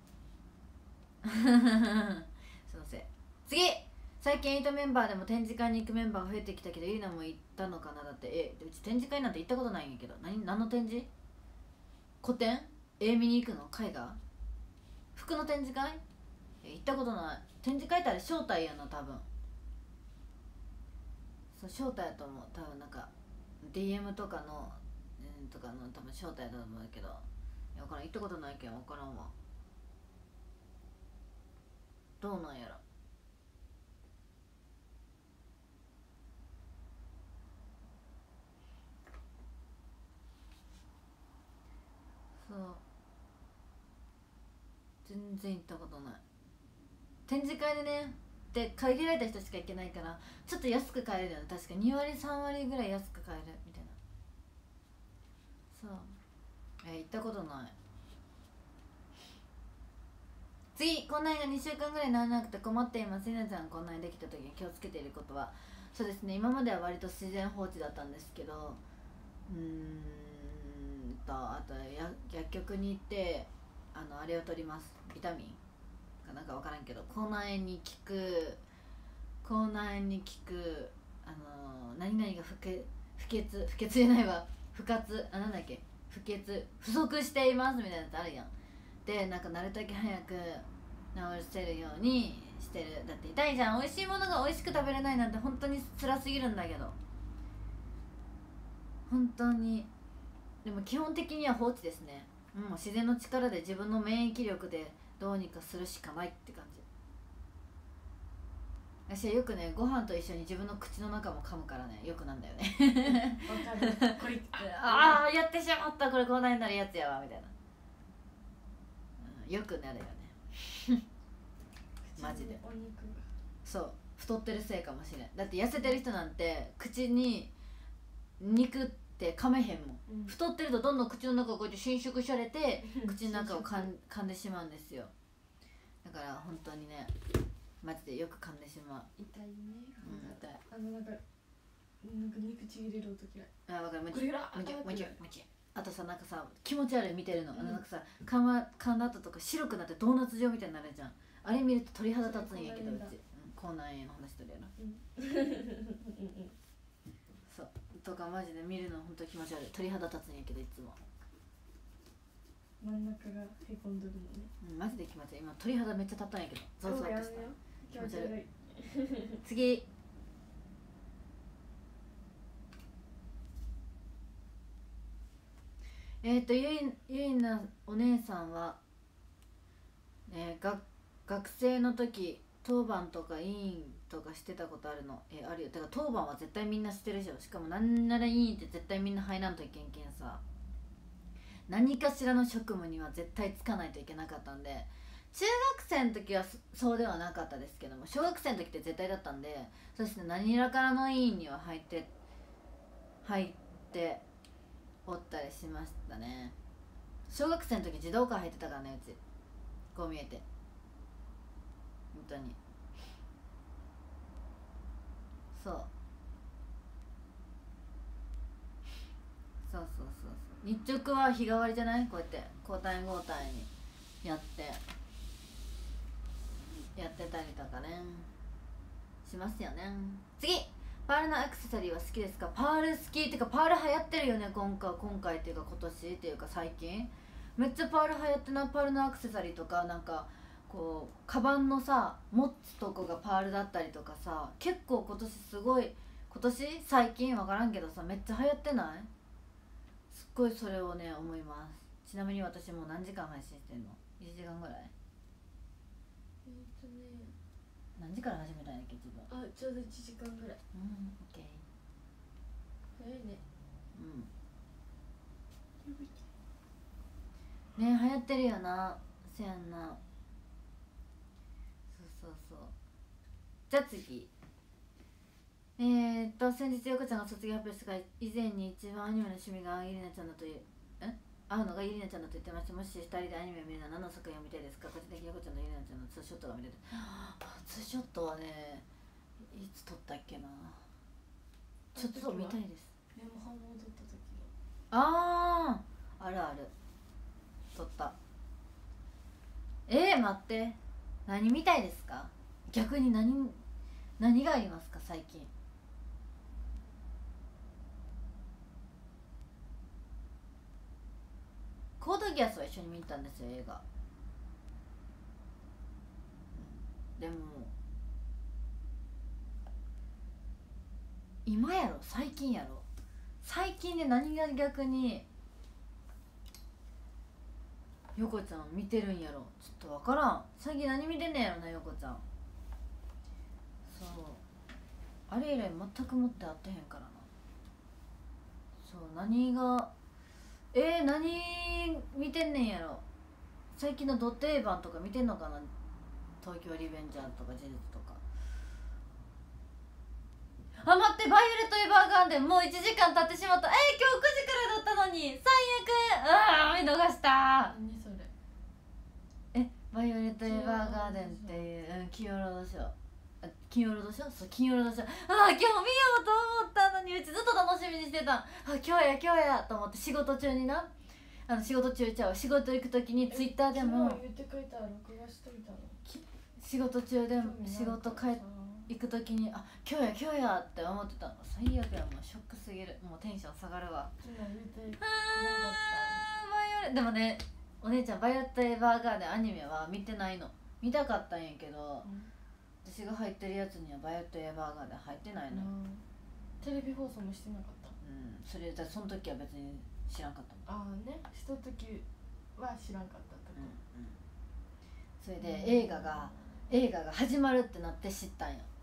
Speaker 1: そのせい。次、最近エイトメンバーでも展示会に行くメンバーが増えてきたけどゆりなも行ったのかな。だってえうち展示会なんて行ったことないんやけど。何何の展示？古典？絵見に行くの？絵画？服の展示会？え行ったことない。展示会ってあれ招待やな多分。そう招待やと思う多分。なんか ディーエム とかのうんとかの多分招待だと思うけど、いや分からん行ったことないけん分からんわ。どうなんやろ。そう全然行ったことない。展示会でねで限られた人しか行けないからちょっと安く買えるよね。確かに割さん割ぐらい安く買えるみたいな。そうえ行ったことない。次、こんながにしゅうかんぐらいならなくて困っています。ひなちゃんこんなにできた時に気をつけていることは？そうですね、今までは割と自然放置だったんですけど、うーんとあとや薬局に行ってあのあれを取ります。ビタミンかなんか分からんけど口内炎に効く口内炎に効くあの何々が不潔不潔不潔じゃないわ不活あなんだっけ不潔不足していますみたいなやつあるやん。でなんかなるだけ早く治せるようにしてる。だって痛いじゃん。美味しいものが美味しく食べれないなんて本当に辛すぎるんだけど本当に。でも基本的には放置ですね。もう自然の力で自分の免疫力でどうにかするしかないって感じ。私はよくねご飯と一緒に自分の口の中も噛むからねよくなんだよね
Speaker 2: わかるこれ
Speaker 1: ああやってしまったこれこんなになるやつやわみたいな、うん、よくなるよねマジで。
Speaker 2: お肉が
Speaker 1: そう太ってるせいかもしれん。だって痩せてる人なんて口に肉って噛めへんもん、うん、太ってるとどんどん口の中をこうやって伸縮されて口の中を噛ん噛んでしまうんですよ。だから本当にねマジでよく噛んでしまう。
Speaker 2: 痛いね、
Speaker 1: うん、痛い。
Speaker 2: あのなんかなんか肉ちぎれる音嫌い。
Speaker 1: あ分かる。む
Speaker 2: ちむ
Speaker 1: ちむちむち。あとさなんかさ気持ち悪い見てるの、うん、あのなんかさ噛ん噛んだ後とか白くなってドーナツ状みたいになるじゃん。あれ見ると鳥肌立つんやけどうち口内炎の話とるやろ、うん、そうとかマジで見るの本当気持ち悪い。鳥肌立つんやけどいつも
Speaker 2: 真ん中がへこんどるのね、
Speaker 1: うん、マジで気持ち悪い。今鳥肌めっちゃ立ったんやけどゾウゾウとした
Speaker 2: 気持ち悪い
Speaker 1: 次えっ、ー、とゆいゆいなお姉さんは、ね、が学生の時当番とか委員とかしてたことあるの？えあるよ。だから当番は絶対みんなしてるでしょ。しかもなんなら委員って絶対みんな入らんといけんけんさ、何かしらの職務には絶対つかないといけなかったんで、中学生の時はそうではなかったですけども小学生の時って絶対だったんで、そして何らかの委員には入って入っておったりしましたね。小学生の時児童館入ってたからねうち。こう見えて本当にそうそうそうそうそう。日直は日替わりじゃない？こうやって交代交代にやってやってたりとかねしますよね。次、パールのアクセサリーは好きですか？パール好きってかパール流行ってるよね今回今回っていうか今年っていうか最近めっちゃパール流行ってな。パールのアクセサリーとかなんかこうカバンのさ持つとこがパールだったりとかさ、結構今年すごい今年最近分からんけどさめっちゃ流行ってない？すっごいそれをね思います。ちなみに私もう何時間配信してんの？いちじかんぐらい？
Speaker 2: えっとね
Speaker 1: 何時から始めたんやっけ自分。
Speaker 2: あちょうどいちじかんぐらい。
Speaker 1: うん、オッケー。
Speaker 2: 早いね。
Speaker 1: うんね、流行ってるよな。せやんな。そうそうそう。 じゃあ次。えーっと先日横ちゃんが卒業発表したから以前に一番アニメの趣味がイリナちゃんだというえ会うのがイリナちゃんだと言ってました。もしふたりでアニメを見るなら何の作品を見たいですか？個人的に横ちゃんのイリナちゃんのツーショットが見れる。ツーショットはねいつ撮ったっけな。ちょっと見たいです。
Speaker 2: でも反応撮った時
Speaker 1: あああるある撮った。えー、待って、何見たいですか？逆に何何がありますか最近。コードギアスは一緒に見に行ったんですよ映画。でも今やろ最近やろ最近で何が逆に横ちゃん見てるんやろちょっとわからん。最近何見てんねんやろな横ちゃん。そうあれ以来全くもって会ってへんからな。そう何がえー、何見てんねんやろ。最近のド定番とか見てんのかな。東京リベンジャーとか呪術とか。あ待って、バイオレット・エヴァーガーデンもういちじかん経ってしまった。えー、今日くじからだったのに最悪。あー見逃した。
Speaker 2: 何それ。
Speaker 1: えバイオレット・エヴァーガーデンっていう、うん、金曜ロードショー。金曜ロードショーそう金曜ロードショー。ああ今日見ようと思ったのにうちずっと楽しみにしてた。あ今日や今日やと思って仕事中になあの仕事中ちゃう仕事行く時にツイッターでも
Speaker 2: 言ってくれたら録画しといたの。
Speaker 1: 仕事中でも仕事帰行く時にあ今日や今日やって思ってたの。最悪やもうショックすぎる。もうテンション下がるわ。
Speaker 2: 昨日言ってくれんかっ
Speaker 1: バイオレでもねお姉ちゃんバイオレット・エヴァーガーデンアニメは見てないの。見たかったんやけど、うん私が入ってるやつにはバイオレット・エヴァーガーデン入ってないの、うん、
Speaker 2: テレビ放送もしてなかった。
Speaker 1: うんそれじゃその時は別に知らんかったもん。
Speaker 2: ああねした時は知らんかったってこと、
Speaker 1: うんうん、それで映画が映画が始まるってなって知ったんよ。